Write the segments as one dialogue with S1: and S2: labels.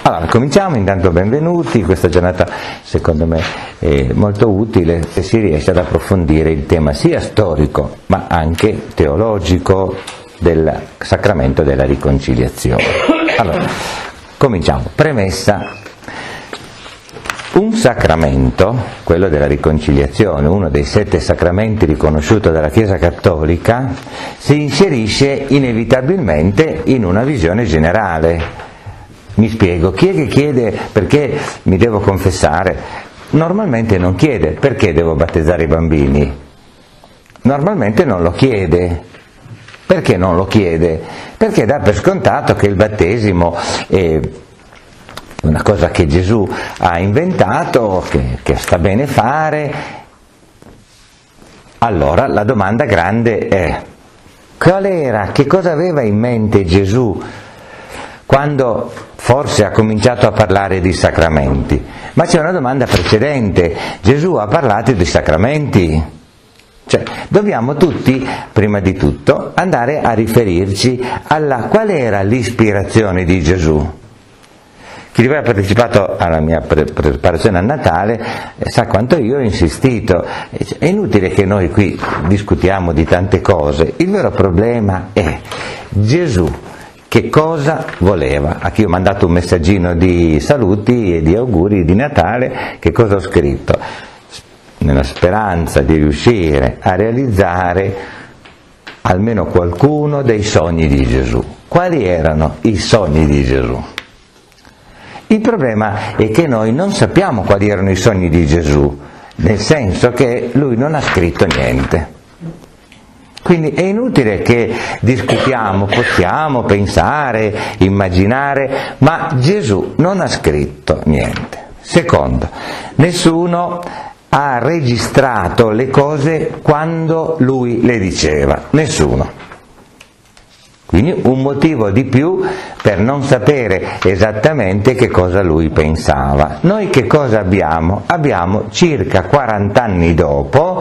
S1: Allora, cominciamo, intanto benvenuti, questa giornata secondo me è molto utile se si riesce ad approfondire il tema sia storico ma anche teologico del sacramento della riconciliazione. Allora, cominciamo. Premessa. Un sacramento, quello della riconciliazione, uno dei 7 sacramenti riconosciuto dalla Chiesa Cattolica, si inserisce inevitabilmente in una visione generale. Mi spiego, chi è che chiede perché mi devo confessare? Normalmente non chiede perché devo battezzare i bambini, normalmente non lo chiede. Perché non lo chiede? Perché dà per scontato che il battesimo è una cosa che Gesù ha inventato, che sta bene fare. Allora la domanda grande è: qual era, che cosa aveva in mente Gesù quando forse ha cominciato a parlare di sacramenti? Ma c'è una domanda precedente: Gesù ha parlato di sacramenti? Cioè, dobbiamo tutti, prima di tutto, andare a riferirci alla qual era l'ispirazione di Gesù. Chi di voi ha partecipato alla mia preparazione a Natale sa quanto io ho insistito. È inutile che noi qui discutiamo di tante cose, il vero problema è Gesù. Che cosa voleva? A chi ho mandato un messaggino di saluti e di auguri di Natale, che cosa ho scritto? Nella speranza di riuscire a realizzare almeno qualcuno dei sogni di Gesù. Quali erano i sogni di Gesù? Il problema è che noi non sappiamo quali erano i sogni di Gesù, nel senso che lui non ha scritto niente. Quindi è inutile che discutiamo, possiamo pensare, immaginare, ma Gesù non ha scritto niente. Secondo, nessuno ha registrato le cose quando lui le diceva, nessuno. Quindi un motivo di più per non sapere esattamente che cosa lui pensava. Noi che cosa abbiamo? Abbiamo circa 40 anni dopo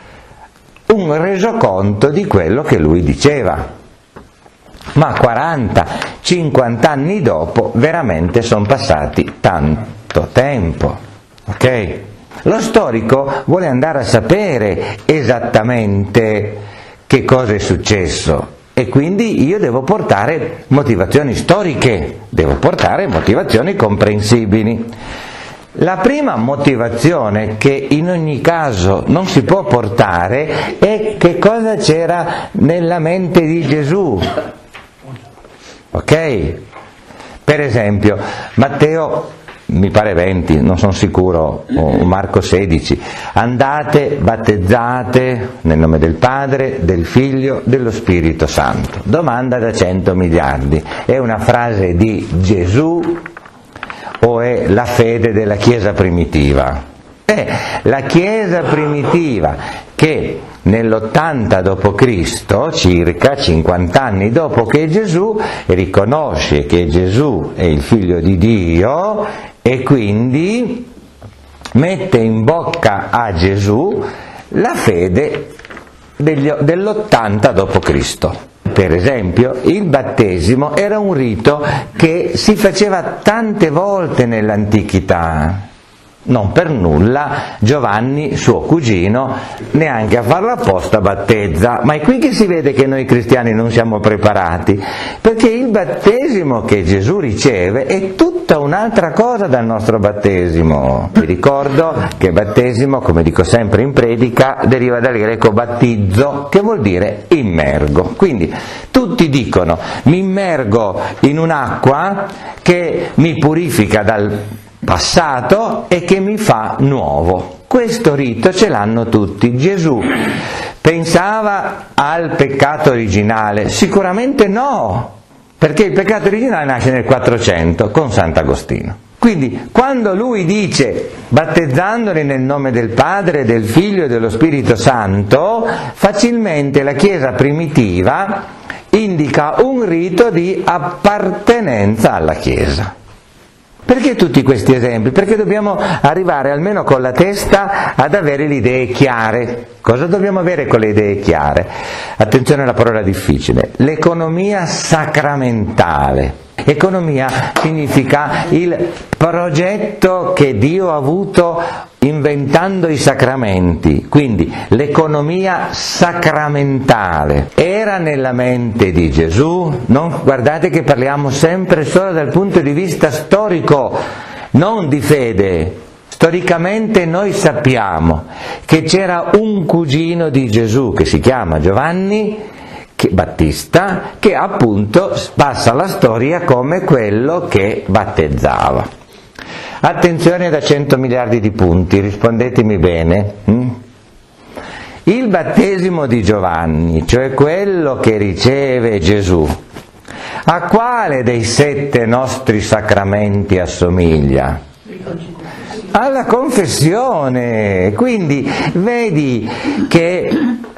S1: un resoconto di quello che lui diceva. Ma 40-50 anni dopo veramente sono passati tanto tempo, ok? Lo storico vuole andare a sapere esattamente che cosa è successo e quindi io devo portare motivazioni storiche, devo portare motivazioni comprensibili. La prima motivazione che in ogni caso non si può portare è che cosa c'era nella mente di Gesù. Ok? Per esempio, Matteo, mi pare 20, non sono sicuro, o Marco 16, andate, battezzate nel nome del Padre, del Figlio, dello Spirito Santo. Domanda da 100 miliardi. È una frase di Gesù o è la fede della Chiesa primitiva? È la Chiesa primitiva che nell'80 d.C., circa 50 anni dopo che Gesù, riconosce che Gesù è il Figlio di Dio e quindi mette in bocca a Gesù la fede dell'80 d.C. Per esempio, il battesimo era un rito che si faceva tante volte nell'antichità. Non per nulla Giovanni, suo cugino, neanche a farlo apposta battezza, ma è qui che si vede che noi cristiani non siamo preparati, perché il battesimo che Gesù riceve è tutta un'altra cosa dal nostro battesimo. Vi ricordo che battesimo, come dico sempre in predica, deriva dal greco battizzo, che vuol dire immergo. Quindi tutti dicono: mi immergo in un'acqua che mi purifica dal passato e che mi fa nuovo. Questo rito ce l'hanno tutti. Gesù pensava al peccato originale? Sicuramente no, perché il peccato originale nasce nel 400 con Sant'Agostino. Quindi quando lui dice battezzandoli nel nome del Padre, del Figlio e dello Spirito Santo, facilmente la Chiesa primitiva indica un rito di appartenenza alla Chiesa. Perché tutti questi esempi? Perché dobbiamo arrivare almeno con la testa ad avere le idee chiare. Cosa dobbiamo avere con le idee chiare? Attenzione alla parola difficile. L'economia sacramentale. Economia significa il progetto che Dio ha avuto inventando i sacramenti, quindi l'economia sacramentale era nella mente di Gesù. Guardate che parliamo sempre solo dal punto di vista storico, non di fede. Storicamente noi sappiamo che c'era un cugino di Gesù che si chiama Giovanni Battista, che appunto passa alla storia come quello che battezzava. Attenzione da 100 miliardi di punti, rispondetemi bene. Il battesimo di Giovanni, cioè quello che riceve Gesù, a quale dei 7 nostri sacramenti assomiglia? Alla confessione. Quindi vedi che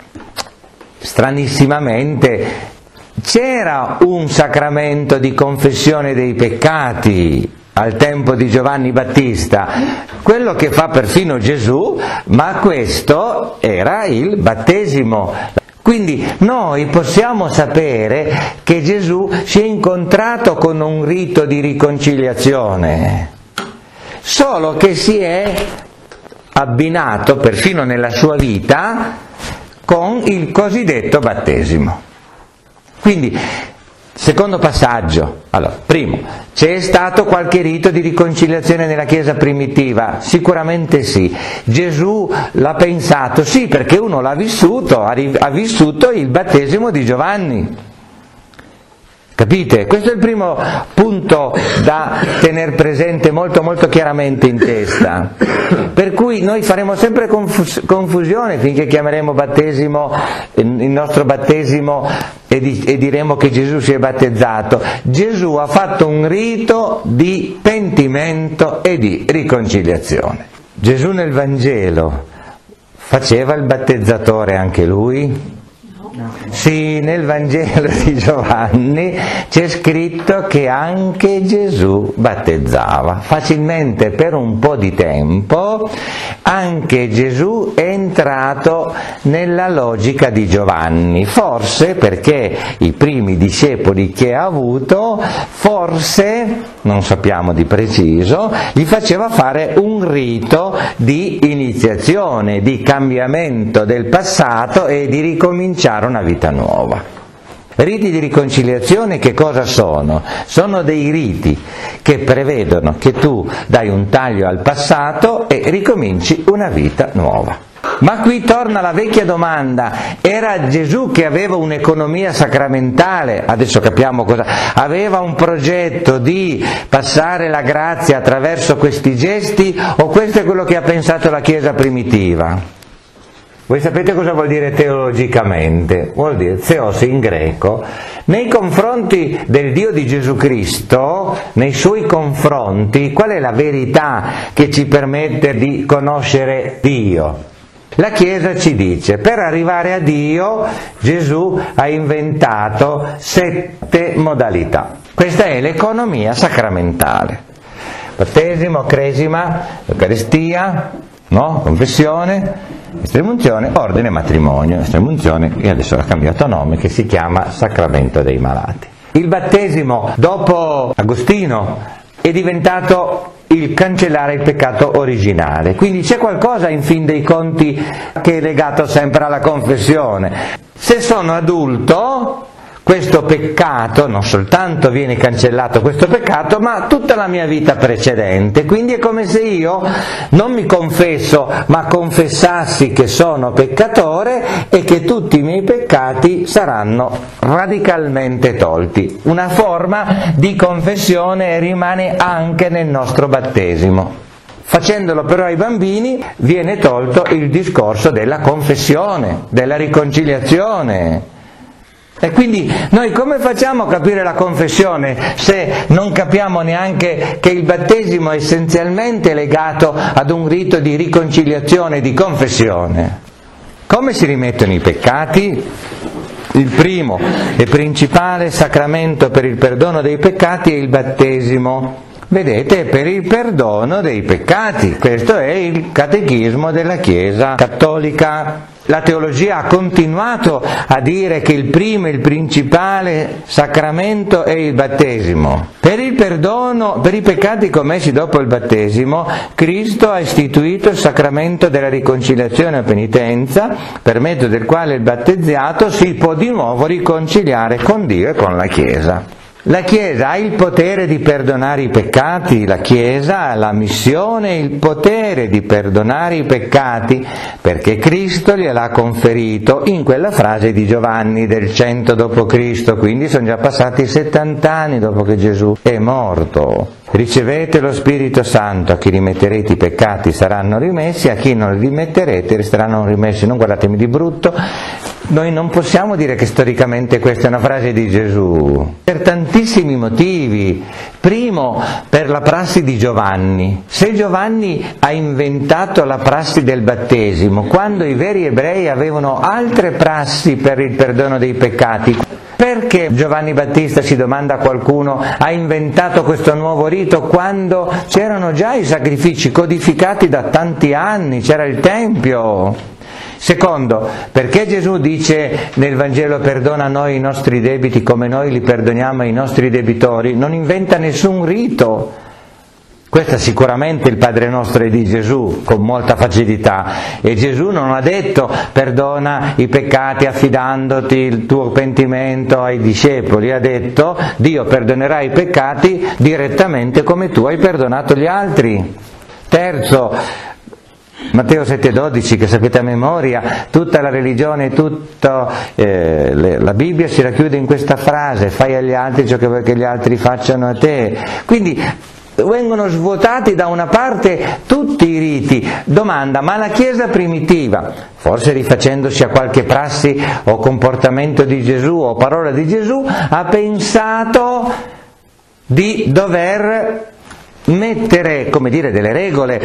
S1: stranissimamente c'era un sacramento di confessione dei peccati al tempo di Giovanni Battista, quello che fa perfino Gesù, ma questo era il battesimo. Quindi noi possiamo sapere che Gesù si è incontrato con un rito di riconciliazione, solo che si è abbinato perfino nella sua vita con il cosiddetto battesimo. Quindi, secondo passaggio, allora, primo, c'è stato qualche rito di riconciliazione nella Chiesa primitiva? Sicuramente sì. Gesù l'ha pensato? Sì, perché uno l'ha vissuto, ha vissuto il battesimo di Giovanni. Capite? Questo è il primo punto da tenere presente molto molto chiaramente in testa. Per cui noi faremo sempre confusione finché chiameremo battesimo il nostro battesimo e diremo che Gesù si è battezzato. Gesù ha fatto un rito di pentimento e di riconciliazione. Gesù nel Vangelo faceva il battezzatore anche lui? Sì, nel Vangelo di Giovanni c'è scritto che anche Gesù battezzava. Facilmente, per un po' di tempo, anche Gesù è entrato nella logica di Giovanni. Forse perché i primi discepoli che ha avuto, forse, non sappiamo di preciso, gli faceva fare un rito di iniziazione, di cambiamento del passato e di ricominciare una vita nuova. Riti di riconciliazione che cosa sono? Sono dei riti che prevedono che tu dai un taglio al passato e ricominci una vita nuova. Ma qui torna la vecchia domanda: era Gesù che aveva un'economia sacramentale? Adesso capiamo cosa. Aveva un progetto di passare la grazia attraverso questi gesti, o questo è quello che ha pensato la Chiesa primitiva? Voi sapete cosa vuol dire teologicamente? Vuol dire theos in greco. Nei confronti del Dio di Gesù Cristo, nei suoi confronti, qual è la verità che ci permette di conoscere Dio? La Chiesa ci dice: per arrivare a Dio Gesù ha inventato 7 modalità. Questa è l'economia sacramentale: battesimo, cresima, Eucaristia, no? Confessione, estremunzione, ordine, matrimonio. Estremunzione, io adesso ho cambiato nome, che si chiama Sacramento dei Malati. Il battesimo, dopo Agostino, è diventato il cancellare il peccato originale. Quindi c'è qualcosa in fin dei conti che è legato sempre alla confessione. Se sono adulto, questo peccato non soltanto viene cancellato, questo peccato, ma tutta la mia vita precedente. Quindi è come se io non mi confesso, ma confessassi che sono peccatore e che tutti i miei peccati saranno radicalmente tolti. Una forma di confessione rimane anche nel nostro battesimo. Facendolo però ai bambini viene tolto il discorso della confessione, della riconciliazione. E quindi noi come facciamo a capire la confessione se non capiamo neanche che il battesimo è essenzialmente legato ad un rito di riconciliazione e di confessione? Come si rimettono i peccati? Il primo e principale sacramento per il perdono dei peccati è il battesimo. vedete, per il perdono dei peccati. Questo è il catechismo della Chiesa cattolica. La teologia ha continuato a dire che il primo e il principale sacramento è il battesimo. Per il perdono, per i peccati commessi dopo il battesimo, Cristo ha istituito il sacramento della riconciliazione o penitenza, per mezzo del quale il battezzato si può di nuovo riconciliare con Dio e con la Chiesa. La Chiesa ha il potere di perdonare i peccati, la Chiesa ha la missione e il potere di perdonare i peccati perché Cristo gliel'ha conferito in quella frase di Giovanni del 100 d.C., quindi sono già passati 70 anni dopo che Gesù è morto. Ricevete lo Spirito Santo, a chi rimetterete i peccati saranno rimessi, a chi non li rimetterete resteranno rimessi. Non guardatemi di brutto, noi non possiamo dire che storicamente questa è una frase di Gesù, per tantissimi motivi. Primo, per la prassi di Giovanni. Se Giovanni ha inventato la prassi del battesimo, quando i veri ebrei avevano altre prassi per il perdono dei peccati, perché Giovanni Battista, si domanda qualcuno, ha inventato questo nuovo rito quando c'erano già i sacrifici codificati da tanti anni, c'era il Tempio? Secondo, perché Gesù dice nel Vangelo perdona a noi i nostri debiti come noi li perdoniamo ai nostri debitori? Non inventa nessun rito. Questo è sicuramente il Padre Nostro è di Gesù, con molta facilità, e Gesù non ha detto perdona i peccati affidandoti il tuo pentimento ai discepoli, ha detto Dio perdonerà i peccati direttamente come tu hai perdonato gli altri. Terzo, Matteo 7,12, che sapete a memoria, tutta la religione, tutta la Bibbia si racchiude in questa frase: fai agli altri ciò che vuoi che gli altri facciano a te. Quindi vengono svuotati da una parte tutti i riti. Domanda, ma la Chiesa primitiva, forse rifacendosi a qualche prassi o comportamento di Gesù o parola di Gesù, ha pensato di dover mettere, come dire, delle regole,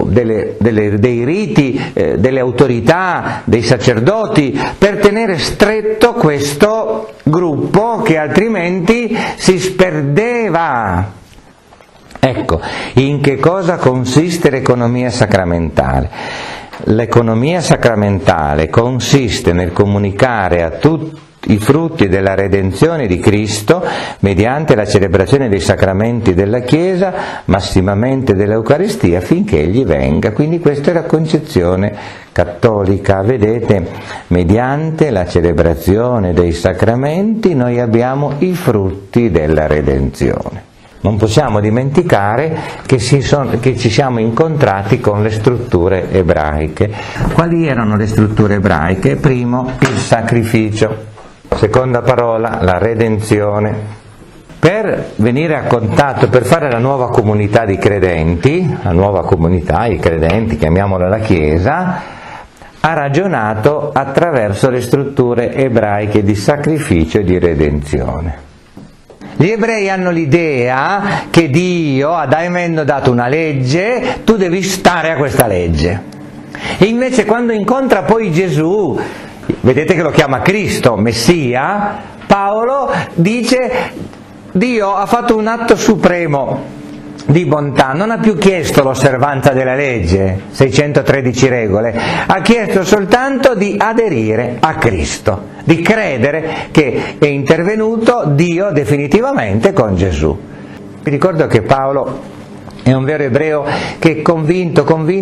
S1: dei riti, delle autorità, dei sacerdoti, per tenere stretto questo gruppo che altrimenti si sperdeva. Ecco, in che cosa consiste l'economia sacramentale? L'economia sacramentale consiste nel comunicare a tutti i frutti della redenzione di Cristo mediante la celebrazione dei sacramenti della Chiesa, massimamente dell'Eucaristia, finché Egli venga. Quindi questa è la concezione cattolica. Vedete, mediante la celebrazione dei sacramenti noi abbiamo i frutti della redenzione. Non possiamo dimenticare che ci siamo incontrati con le strutture ebraiche. Quali erano le strutture ebraiche? Primo, il sacrificio. Seconda parola, la redenzione. Per venire a contatto, per fare la nuova comunità di credenti, la nuova comunità, i credenti, chiamiamola la Chiesa, ha ragionato attraverso le strutture ebraiche di sacrificio e di redenzione. Gli ebrei hanno l'idea che Dio, avendo dato una legge, tu devi stare a questa legge. E invece quando incontra poi Gesù, vedete che lo chiama Cristo, Messia, Paolo dice Dio ha fatto un atto supremo di bontà, non ha più chiesto l'osservanza della legge, 613 regole, ha chiesto soltanto di aderire a Cristo, di credere che è intervenuto Dio definitivamente con Gesù. Vi ricordo che Paolo è un vero ebreo che è convinto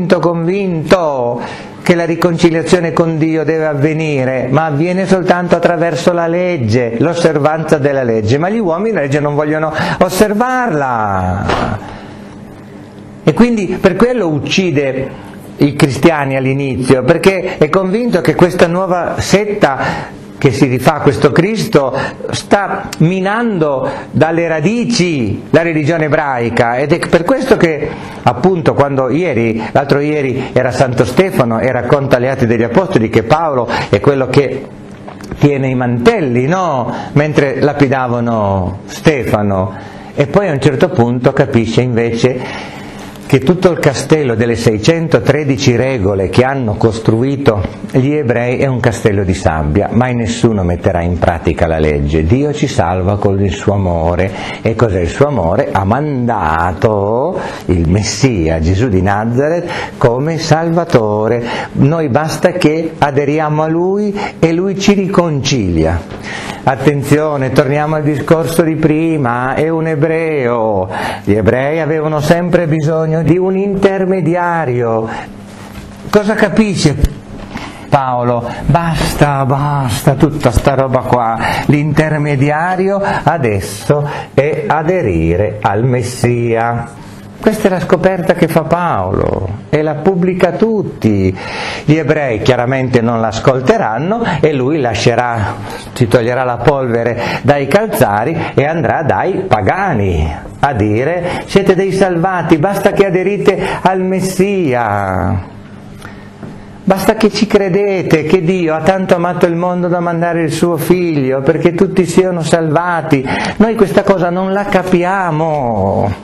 S1: che la riconciliazione con Dio deve avvenire, ma avviene soltanto attraverso la legge, l'osservanza della legge, ma gli uomini la legge non vogliono osservarla. E quindi per quello uccide i cristiani all'inizio, perché è convinto che questa nuova setta che si rifà a questo Cristo sta minando dalle radici la religione ebraica, ed è per questo che appunto quando l'altro ieri era Santo Stefano e racconta agli Atti degli Apostoli che Paolo è quello che tiene i mantelli, no? Mentre lapidavano Stefano, e poi a un certo punto capisce invece che tutto il castello delle 613 regole che hanno costruito gli ebrei è un castello di sabbia, mai nessuno metterà in pratica la legge. Dio ci salva con il suo amore. E cos'è il suo amore? Ha mandato il Messia, Gesù di Nazareth, come Salvatore. Noi basta che aderiamo a Lui e Lui ci riconcilia. Attenzione, torniamo al discorso di prima, è un ebreo. Gli ebrei avevano sempre bisogno di un intermediario. Cosa capisce Paolo? Basta tutta sta roba qua. L'intermediario adesso è aderire al Messia. Questa è la scoperta che fa Paolo e la pubblica a tutti. Gli ebrei chiaramente non l'ascolteranno e lui si toglierà la polvere dai calzari e andrà dai pagani a dire: siete dei salvati, basta che aderite al Messia. Basta che ci credete che Dio ha tanto amato il mondo da mandare il suo figlio perché tutti siano salvati. Noi questa cosa non la capiamo.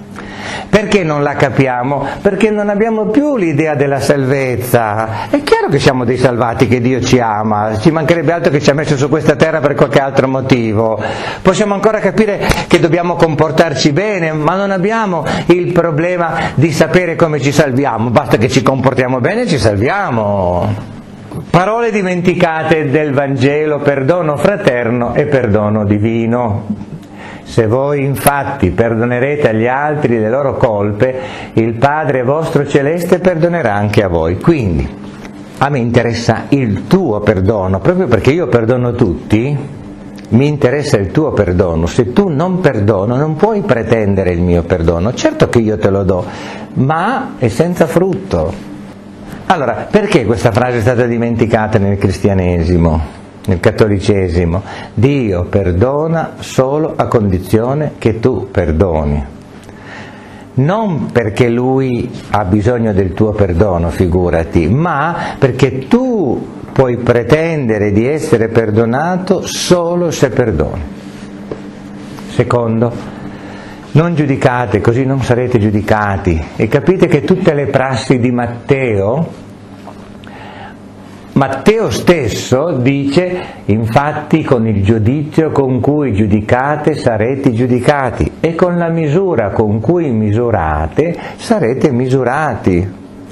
S1: Perché non la capiamo? Perché non abbiamo più l'idea della salvezza. È chiaro che siamo dei salvati, che Dio ci ama, ci mancherebbe altro che ci ha messo su questa terra per qualche altro motivo. Possiamo ancora capire che dobbiamo comportarci bene, ma non abbiamo il problema di sapere come ci salviamo, basta che ci comportiamo bene e ci salviamo. Parole dimenticate del Vangelo: perdono fraterno e perdono divino. Se voi infatti perdonerete agli altri le loro colpe, il Padre vostro celeste perdonerà anche a voi. Quindi a me interessa il tuo perdono, proprio perché io perdono tutti, mi interessa il tuo perdono. Se tu non perdono non puoi pretendere il mio perdono. Certo che io te lo do, ma è senza frutto. Allora, perché questa frase è stata dimenticata nel cristianesimo? Nel cattolicesimo? Dio perdona solo a condizione che tu perdoni. Non perché Lui ha bisogno del tuo perdono, figurati, ma perché tu puoi pretendere di essere perdonato solo se perdoni. Secondo, non giudicate, così non sarete giudicati. E capite che tutte le prassi di Matteo stesso dice: infatti con il giudizio con cui giudicate sarete giudicati e con la misura con cui misurate sarete misurati.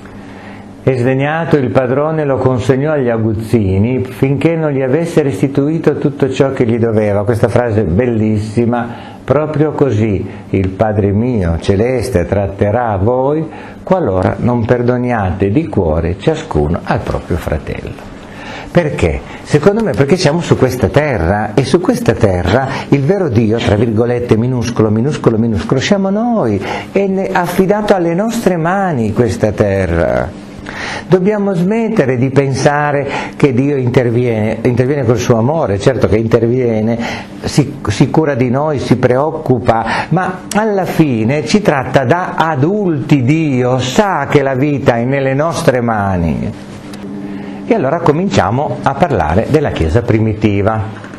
S1: E sdegnato il padrone lo consegnò agli aguzzini finché non gli avesse restituito tutto ciò che gli doveva. Questa frase bellissima. Proprio così il Padre mio celeste tratterà voi qualora non perdoniate di cuore ciascuno al proprio fratello. Perché? Secondo me perché siamo su questa terra e su questa terra il vero Dio, tra virgolette, minuscolo, siamo noi, è affidato alle nostre mani questa terra. Dobbiamo smettere di pensare che Dio interviene col suo amore, certo che interviene, si cura di noi, si preoccupa, ma alla fine ci tratta da adulti. Dio sa che la vita è nelle nostre mani. E allora cominciamo a parlare della Chiesa primitiva.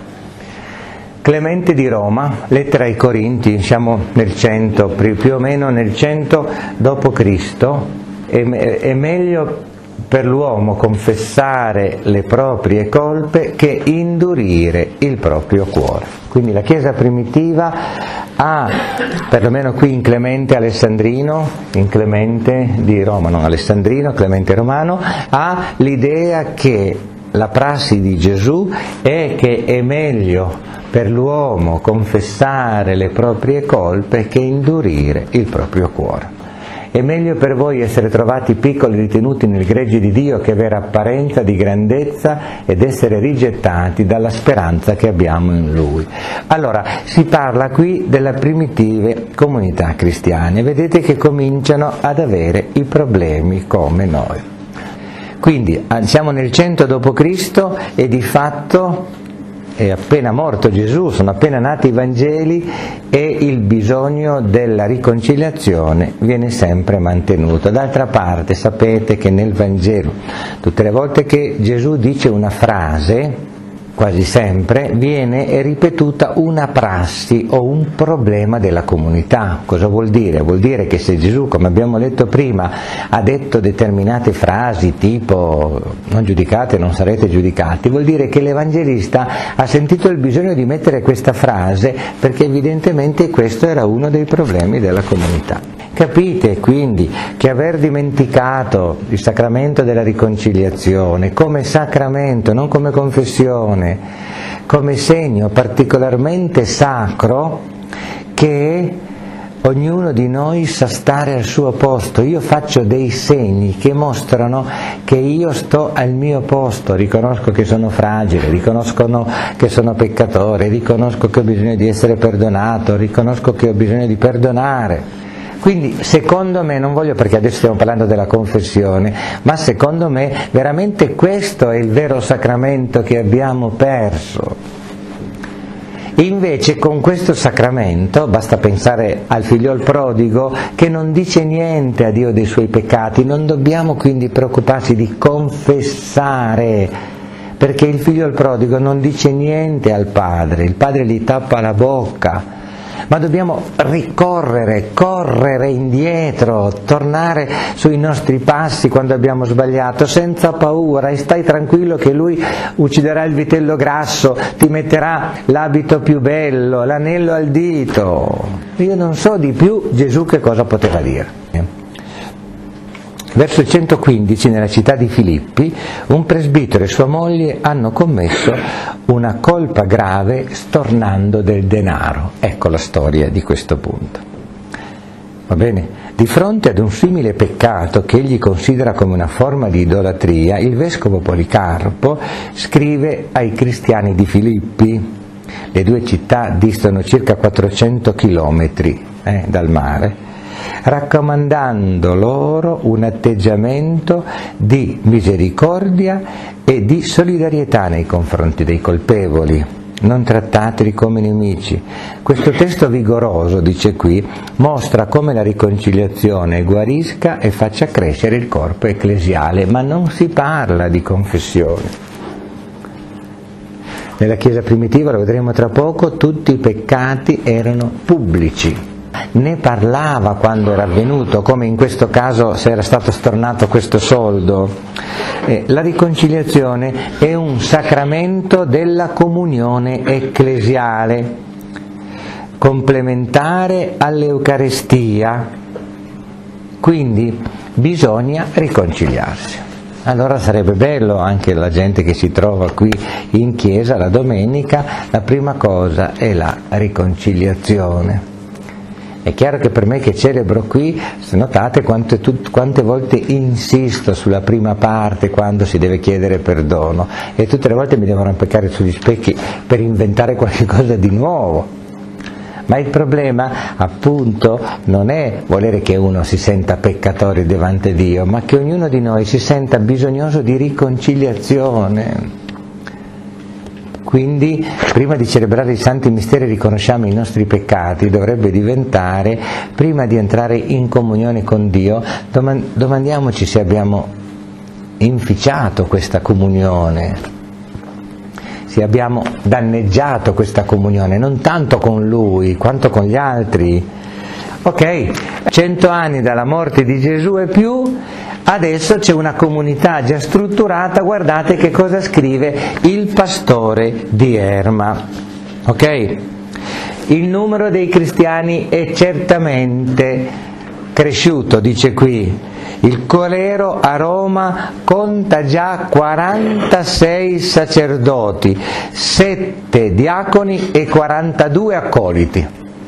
S1: Clemente di Roma, lettera ai Corinti, siamo nel 100, più o meno nel 100 d.C., è meglio per l'uomo confessare le proprie colpe che indurire il proprio cuore. Quindi la Chiesa primitiva ha, perlomeno qui in Clemente Alessandrino, in Clemente di Roma, non Alessandrino, Clemente Romano, ha l'idea che la prassi di Gesù è che è meglio per l'uomo confessare le proprie colpe che indurire il proprio cuore. È meglio per voi essere trovati piccoli ritenuti nel gregge di Dio che avere apparenza di grandezza ed essere rigettati dalla speranza che abbiamo in Lui. Allora, si parla qui delle primitive comunità cristiane. Vedete che cominciano ad avere i problemi come noi. Quindi siamo nel 100 d.C. e di fatto è appena morto Gesù, sono appena nati i Vangeli e il bisogno della riconciliazione viene sempre mantenuto. D'altra parte sapete che nel Vangelo tutte le volte che Gesù dice una frase quasi sempre viene ripetuta una prassi o un problema della comunità. Cosa vuol dire? Vuol dire che se Gesù, come abbiamo letto prima, ha detto determinate frasi tipo non giudicate, non sarete giudicati, vuol dire che l'Evangelista ha sentito il bisogno di mettere questa frase perché evidentemente questo era uno dei problemi della comunità. Capite quindi che aver dimenticato il sacramento della riconciliazione come sacramento, non come confessione, come segno particolarmente sacro che ognuno di noi sa stare al suo posto. Io faccio dei segni che mostrano che io sto al mio posto, riconosco che sono fragile, riconosco che sono peccatore, riconosco che ho bisogno di essere perdonato, riconosco che ho bisogno di perdonare. Quindi secondo me, non voglio perché adesso stiamo parlando della confessione, ma secondo me veramente questo è il vero sacramento che abbiamo perso. Invece con questo sacramento, basta pensare al figliol prodigo che non dice niente a Dio dei suoi peccati, non dobbiamo quindi preoccuparci di confessare, perché il figliol prodigo non dice niente al padre, il padre gli tappa la bocca. Ma dobbiamo ricorrere, correre indietro, tornare sui nostri passi quando abbiamo sbagliato, senza paura, e stai tranquillo che lui ucciderà il vitello grasso, ti metterà l'abito più bello, l'anello al dito. Io non so di più Gesù che cosa poteva dire. Verso 115, nella città di Filippi, un presbitero e sua moglie hanno commesso una colpa grave stornando del denaro. Ecco la storia di questo punto. Va bene? Di fronte ad un simile peccato che egli considera come una forma di idolatria, il vescovo Policarpo scrive ai cristiani di Filippi. Le due città distano circa 400 chilometri dal mare, raccomandando loro un atteggiamento di misericordia e di solidarietà nei confronti dei colpevoli. Non trattateli come nemici. Questo testo vigoroso, dice qui, mostra come la riconciliazione guarisca e faccia crescere il corpo ecclesiale, ma non si parla di confessione. Nella Chiesa primitiva, lo vedremo tra poco, tutti i peccati erano pubblici. Ne parlava quando era avvenuto, come in questo caso se era stato stornato questo soldo. La riconciliazione è un sacramento della comunione ecclesiale, complementare all'Eucaristia, quindi bisogna riconciliarsi. Allora sarebbe bello anche la gente che si trova qui in chiesa la domenica, la prima cosa è la riconciliazione. È chiaro che per me che celebro qui, se notate quante volte insisto sulla prima parte quando si deve chiedere perdono, e tutte le volte mi devo arrampicare sugli specchi per inventare qualche cosa di nuovo. Ma il problema appunto non è volere che uno si senta peccatore davanti a Dio, ma che ognuno di noi si senta bisognoso di riconciliazione. Quindi, prima di celebrare i santi misteri riconosciamo i nostri peccati, dovrebbe diventare, prima di entrare in comunione con Dio, domandiamoci se abbiamo inficiato questa comunione, se abbiamo danneggiato questa comunione, non tanto con Lui, quanto con gli altri. Ok, 100 anni dalla morte di Gesù e più, adesso c'è una comunità già strutturata, guardate che cosa scrive il pastore di Erma. Ok? Il numero dei cristiani è certamente cresciuto, dice qui. Il clero a Roma conta già 46 sacerdoti, 7 diaconi e 42 accoliti.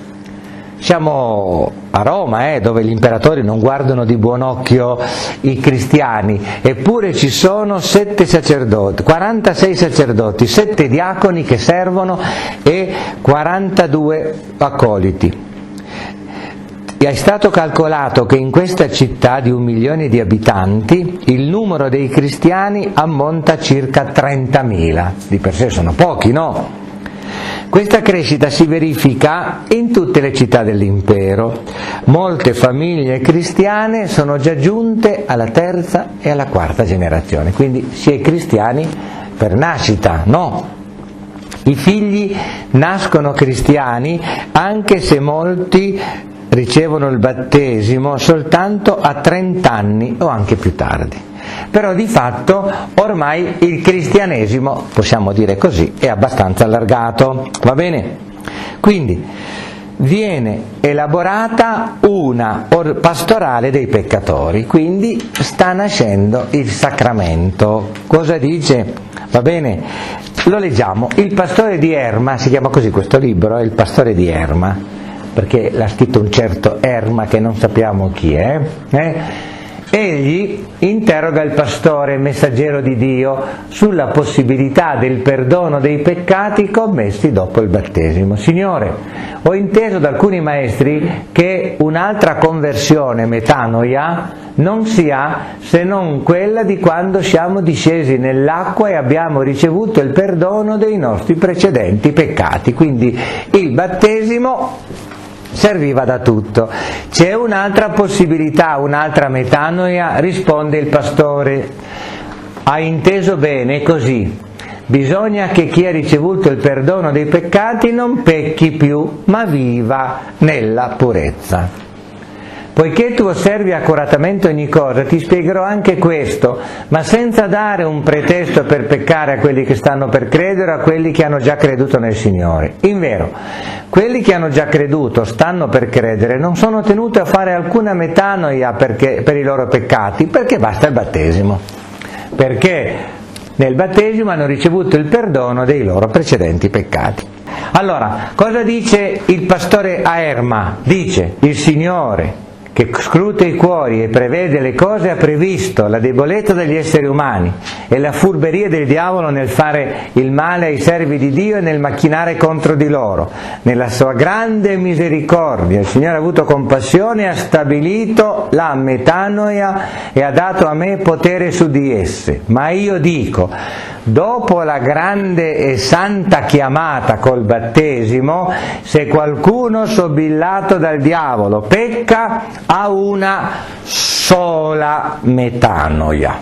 S1: Siamo a Roma, dove gli imperatori non guardano di buon occhio i cristiani, eppure ci sono 7 sacerdoti, 46 sacerdoti, 7 diaconi che servono e 42 accoliti. È stato calcolato che in questa città di 1 milione di abitanti il numero dei cristiani ammonta a circa 30.000, di per sé sono pochi, no? Questa crescita si verifica in tutte le città dell'impero. Molte famiglie cristiane sono già giunte alla 3ª e alla 4ª generazione, quindi si è cristiani per nascita, no? I figli nascono cristiani anche se molti ricevono il battesimo soltanto a 30 anni o anche più tardi. Però di fatto ormai il cristianesimo, possiamo dire così, è abbastanza allargato, va bene? Quindi viene elaborata una pastorale dei peccatori, quindi sta nascendo il sacramento. Cosa dice? Va bene? Lo leggiamo. Il pastore di Erma, si chiama così questo libro, è il pastore di Erma, perché l'ha scritto un certo Erma che non sappiamo chi è. Egli interroga il pastore, messaggero di Dio, sulla possibilità del perdono dei peccati commessi dopo il battesimo. Signore, ho inteso da alcuni maestri che un'altra conversione, metanoia, non si ha se non quella di quando siamo discesi nell'acqua e abbiamo ricevuto il perdono dei nostri precedenti peccati. Quindi il battesimo serviva da tutto. C'è un'altra possibilità, un'altra metanoia? Risponde il pastore: hai inteso bene, così. Bisogna che chi ha ricevuto il perdono dei peccati non pecchi più, ma viva nella purezza. Poiché tu osservi accuratamente ogni cosa, ti spiegherò anche questo, ma senza dare un pretesto per peccare a quelli che stanno per credere o a quelli che hanno già creduto nel Signore. Invero, quelli che hanno già creduto, stanno per credere, non sono tenuti a fare alcuna metanoia per i loro peccati, perché basta il battesimo. Perché nel battesimo hanno ricevuto il perdono dei loro precedenti peccati. Allora, cosa dice il pastore a Erma? Dice: il Signore, che scruta i cuori e prevede le cose, ha previsto la debolezza degli esseri umani e la furberia del diavolo nel fare il male ai servi di Dio e nel macchinare contro di loro. Nella sua grande misericordia il Signore ha avuto compassione e ha stabilito la metanoia e ha dato a me potere su di esse. Ma io dico, dopo la grande e santa chiamata col battesimo, se qualcuno sobillato dal diavolo pecca, ha una sola metanoia.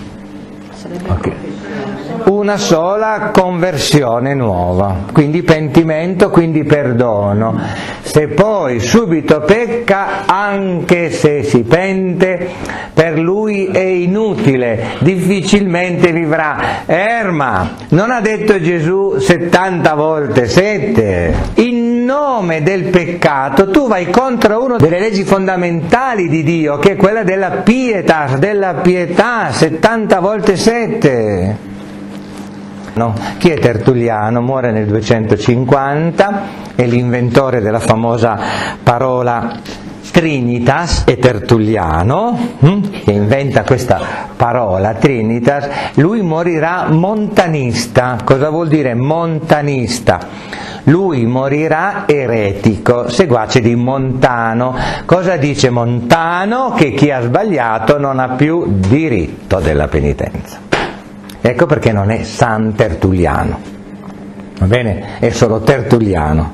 S1: Okay. Una sola conversione nuova, quindi pentimento, quindi perdono. Se poi subito pecca, anche se si pente, per lui è inutile, difficilmente vivrà. Erma, non ha detto Gesù 70 volte 7? In nome del peccato tu vai contro una delle leggi fondamentali di Dio, che è quella della pietas, della pietà, 70 volte 7. No. Chi è Tertulliano? Muore nel 250, è l'inventore della famosa parola Trinitas, è Tertulliano che inventa questa parola Trinitas. Lui morirà montanista. Cosa vuol dire montanista? Lui morirà eretico, seguace di Montano. Cosa dice Montano? Che chi ha sbagliato non ha più diritto della penitenza. Ecco perché non è San Tertulliano, va bene? È solo Tertulliano.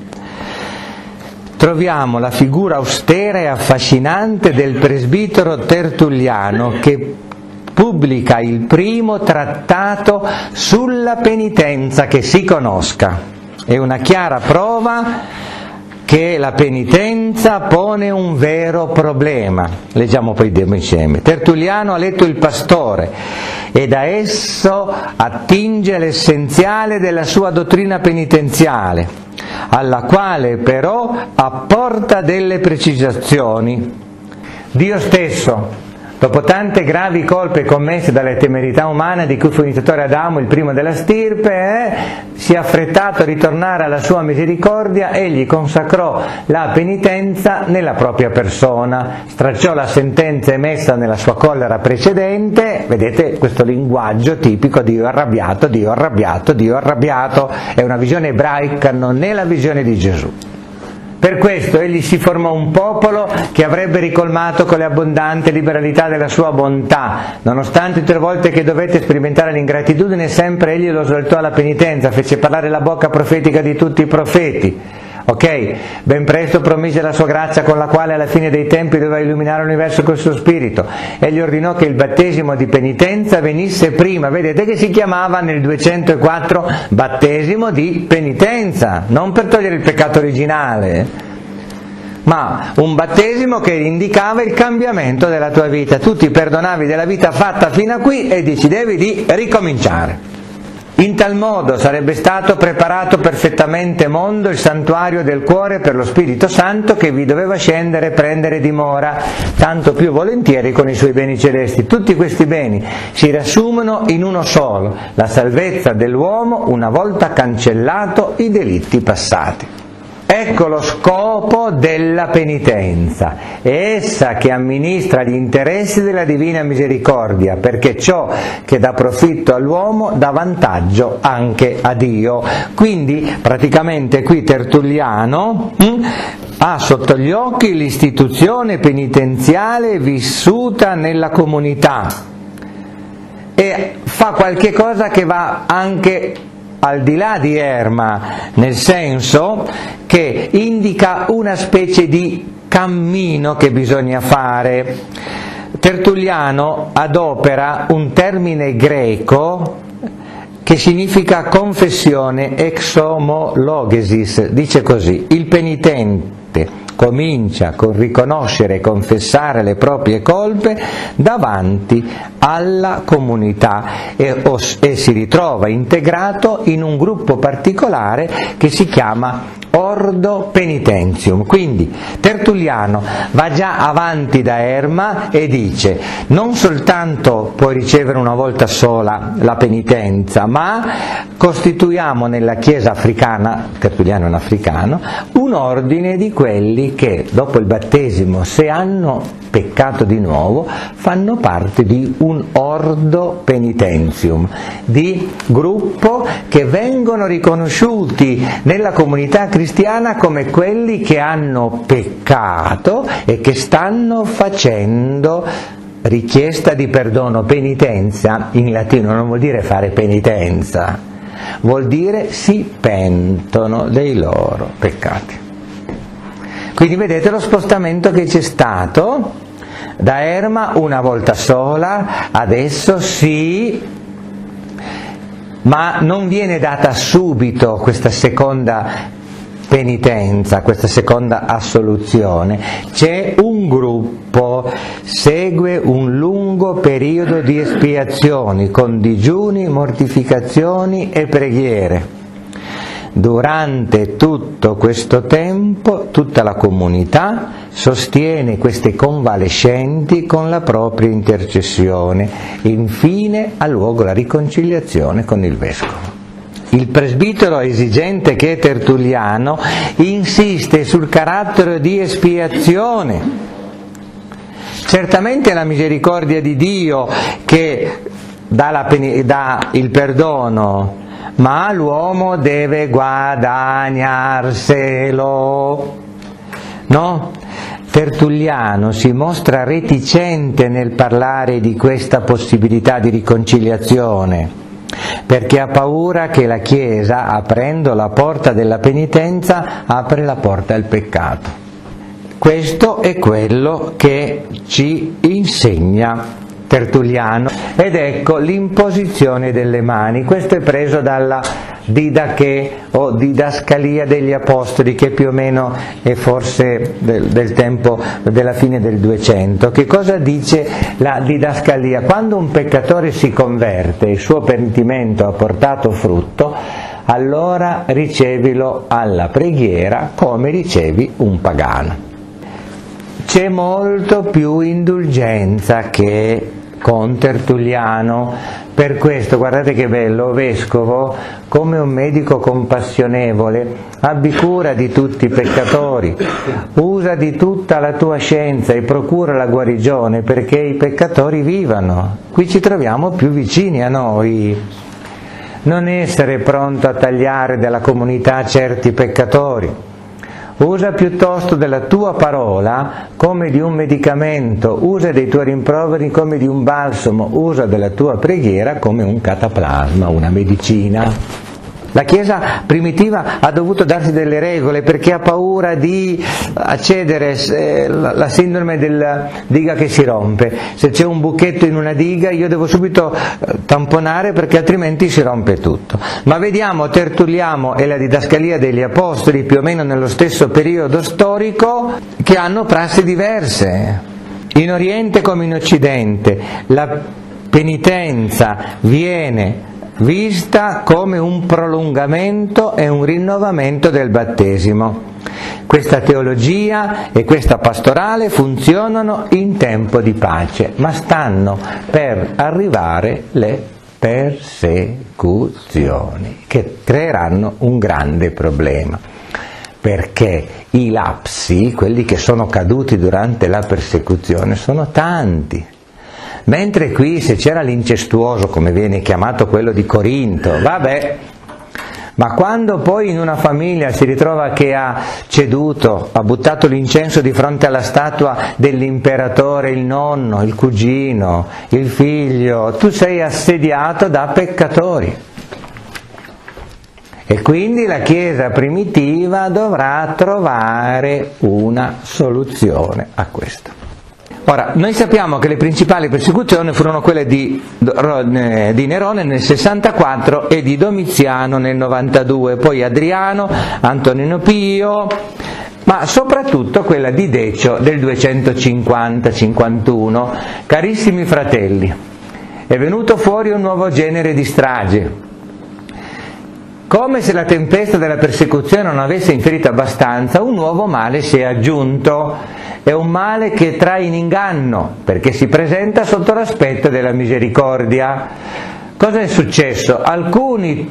S1: Troviamo la figura austera e affascinante del presbitero Tertulliano, che pubblica il primo trattato sulla penitenza che si conosca. È una chiara prova che la penitenza pone un vero problema. Leggiamo poi insieme. Tertulliano ha letto il Pastore e da esso attinge l'essenziale della sua dottrina penitenziale, alla quale però apporta delle precisazioni. Dio stesso, dopo tante gravi colpe commesse dalle temerità umane di cui fu iniziatore Adamo, il primo della stirpe, si è affrettato a ritornare alla sua misericordia. Egli consacrò la penitenza nella propria persona, stracciò la sentenza emessa nella sua collera precedente. Vedete questo linguaggio tipico: Dio arrabbiato, Dio arrabbiato, Dio arrabbiato. È una visione ebraica, non è la visione di Gesù. Per questo egli si formò un popolo che avrebbe ricolmato con le abbondanti liberalità della sua bontà. Nonostante tutte le volte che dovette sperimentare l'ingratitudine, sempre egli lo esaltò alla penitenza, fece parlare la bocca profetica di tutti i profeti. Ok, ben presto promise la sua grazia con la quale alla fine dei tempi doveva illuminare l'universo col suo spirito, e gli ordinò che il battesimo di penitenza venisse prima. Vedete che si chiamava nel 204 battesimo di penitenza, non per togliere il peccato originale, ma un battesimo che indicava il cambiamento della tua vita. Tu ti perdonavi della vita fatta fino a qui e decidevi di ricominciare. In tal modo sarebbe stato preparato perfettamente mondo il santuario del cuore per lo Spirito Santo che vi doveva scendere e prendere dimora, tanto più volentieri con i suoi beni celesti. Tutti questi beni si riassumono in uno solo, la salvezza dell'uomo una volta cancellato i delitti passati. Ecco lo scopo della penitenza, è essa che amministra gli interessi della divina misericordia, perché ciò che dà profitto all'uomo dà vantaggio anche a Dio. Quindi praticamente qui Tertulliano ha sotto gli occhi l'istituzione penitenziale vissuta nella comunità e fa qualche cosa che va anche al di là di Erma, nel senso che indica una specie di cammino che bisogna fare. Tertulliano adopera un termine greco che significa confessione, exomologesis, dice così: il penitente comincia con riconoscere e confessare le proprie colpe davanti alla comunità e si ritrova integrato in un gruppo particolare che si chiama Ordo Penitentium. Quindi Tertulliano va già avanti da Erma e dice: non soltanto puoi ricevere una volta sola la penitenza, ma costituiamo nella Chiesa africana, Tertulliano è un africano, un ordine di quelli che dopo il battesimo, se hanno peccato di nuovo, fanno parte di un ordo penitentium, di gruppo che vengono riconosciuti nella comunità cristiana come quelli che hanno peccato e che stanno facendo richiesta di perdono. Penitenza in latino non vuol dire fare penitenza, vuol dire si pentono dei loro peccati. Quindi vedete lo spostamento che c'è stato da Erma una volta sola, adesso sì, ma non viene data subito questa seconda penitenza, questa seconda assoluzione. C'è un gruppo, segue un lungo periodo di espiazioni con digiuni, mortificazioni e preghiere. Durante tutto questo tempo tutta la comunità sostiene questi convalescenti con la propria intercessione. Infine ha luogo la riconciliazione con il vescovo. Il presbitero esigente che è Tertulliano insiste sul carattere di espiazione. Certamente è la misericordia di Dio che dà il perdono, ma l'uomo deve guadagnarselo, no? Tertulliano si mostra reticente nel parlare di questa possibilità di riconciliazione, perché ha paura che la Chiesa, aprendo la porta della penitenza, apre la porta al peccato. Questo è quello che ci insegna Tertulliano, ed ecco l'imposizione delle mani. Questo è preso dalla Didache o Didascalia degli Apostoli, che più o meno è forse del tempo della fine del 200. Che cosa dice la Didascalia? Quando un peccatore si converte e il suo pentimento ha portato frutto, allora ricevilo alla preghiera come ricevi un pagano. C'è molto più indulgenza che con Tertulliano. Per questo, guardate che bello, vescovo, come un medico compassionevole, abbi cura di tutti i peccatori, usa di tutta la tua scienza e procura la guarigione perché i peccatori vivano. Qui ci troviamo più vicini a noi. Non essere pronto a tagliare dalla comunità certi peccatori. Usa piuttosto della tua parola come di un medicamento, usa dei tuoi rimproveri come di un balsamo, usa della tua preghiera come un cataplasma, una medicina. La Chiesa primitiva ha dovuto darsi delle regole perché ha paura di accedere la sindrome della diga che si rompe. Se c'è un buchetto in una diga io devo subito tamponare perché altrimenti si rompe tutto. Ma vediamo Tertulliano e la didascalia degli Apostoli più o meno nello stesso periodo storico che hanno prassi diverse. In Oriente come in Occidente la penitenza viene vista come un prolungamento e un rinnovamento del battesimo. Questa teologia e questa pastorale funzionano in tempo di pace, ma stanno per arrivare le persecuzioni che creeranno un grande problema. Perché i lapsi, quelli che sono caduti durante la persecuzione, sono tanti. Mentre qui se c'era l'incestuoso, come viene chiamato quello di Corinto, vabbè, ma quando poi in una famiglia si ritrova che ha ceduto, ha buttato l'incenso di fronte alla statua dell'imperatore, il nonno, il cugino, il figlio, tu sei assediato da peccatori. E quindi la Chiesa primitiva dovrà trovare una soluzione a questo. Ora, noi sappiamo che le principali persecuzioni furono quelle di Nerone nel 64 e di Domiziano nel 92, poi Adriano, Antonino Pio, ma soprattutto quella di Decio del 250-51. Carissimi fratelli, è venuto fuori un nuovo genere di strage. Come se la tempesta della persecuzione non avesse inferito abbastanza, un nuovo male si è aggiunto. È un male che trae in inganno, perché si presenta sotto l'aspetto della misericordia. Cosa è successo? Alcuni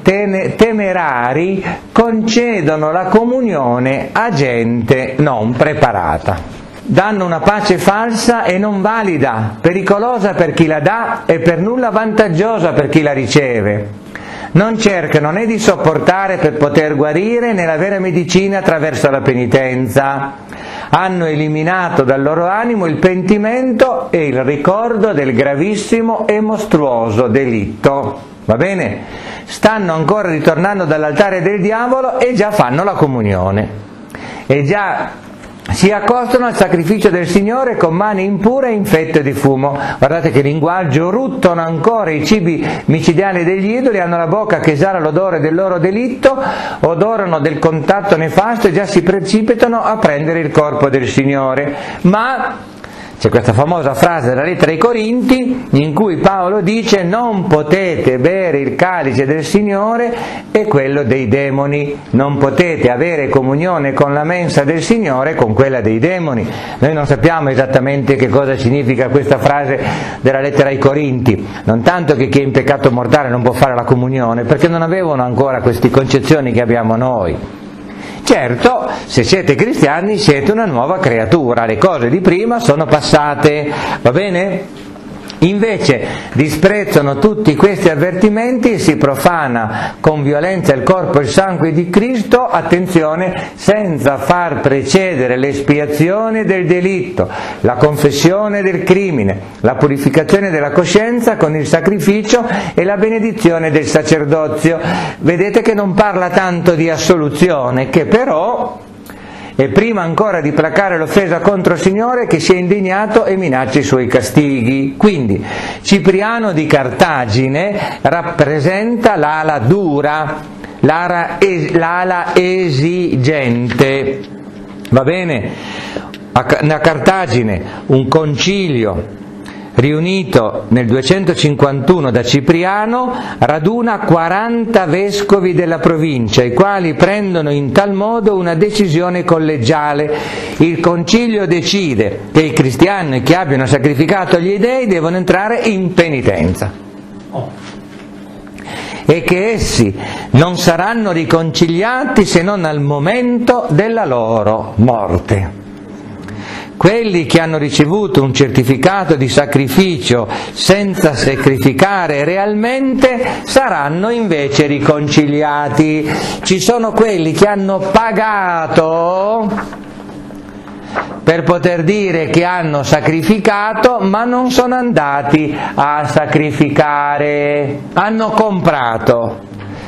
S1: temerari concedono la comunione a gente non preparata. Danno una pace falsa e non valida, pericolosa per chi la dà e per nulla vantaggiosa per chi la riceve. Non cercano né di sopportare per poter guarire né la vera medicina attraverso la penitenza. Hanno eliminato dal loro animo il pentimento e il ricordo del gravissimo e mostruoso delitto. Va bene? Stanno ancora ritornando dall'altare del diavolo e già fanno la comunione. E già si accostano al sacrificio del Signore con mani impure e infette di fumo. Guardate che linguaggio, ruttano ancora i cibi micidiali degli idoli, hanno la bocca che esala l'odore del loro delitto, odorano del contatto nefasto e già si precipitano a prendere il corpo del Signore. Ma c'è questa famosa frase della lettera ai Corinti in cui Paolo dice: non potete bere il calice del Signore e quello dei demoni, non potete avere comunione con la mensa del Signore con quella dei demoni. Noi non sappiamo esattamente che cosa significa questa frase della lettera ai Corinti, non tanto che chi è in peccato mortale non può fare la comunione, perché non avevano ancora queste concezioni che abbiamo noi. Certo, se siete cristiani siete una nuova creatura, le cose di prima sono passate, va bene? Invece disprezzano tutti questi avvertimenti e si profana con violenza il corpo e il sangue di Cristo, attenzione, senza far precedere l'espiazione del delitto, la confessione del crimine, la purificazione della coscienza con il sacrificio e la benedizione del sacerdozio. Vedete che non parla tanto di assoluzione, che però e prima ancora di placare l'offesa contro il Signore che si è indignato e minaccia i suoi castighi. Quindi Cipriano di Cartagine rappresenta l'ala dura, l'ala esigente, va bene? A Cartagine un concilio riunito nel 251 da Cipriano raduna 40 vescovi della provincia, i quali prendono in tal modo una decisione collegiale. Il concilio decide che i cristiani che abbiano sacrificato agli dei devono entrare in penitenza e che essi non saranno riconciliati se non al momento della loro morte. Quelli che hanno ricevuto un certificato di sacrificio senza sacrificare realmente saranno invece riconciliati. Ci sono quelli che hanno pagato per poter dire che hanno sacrificato, ma non sono andati a sacrificare, hanno comprato.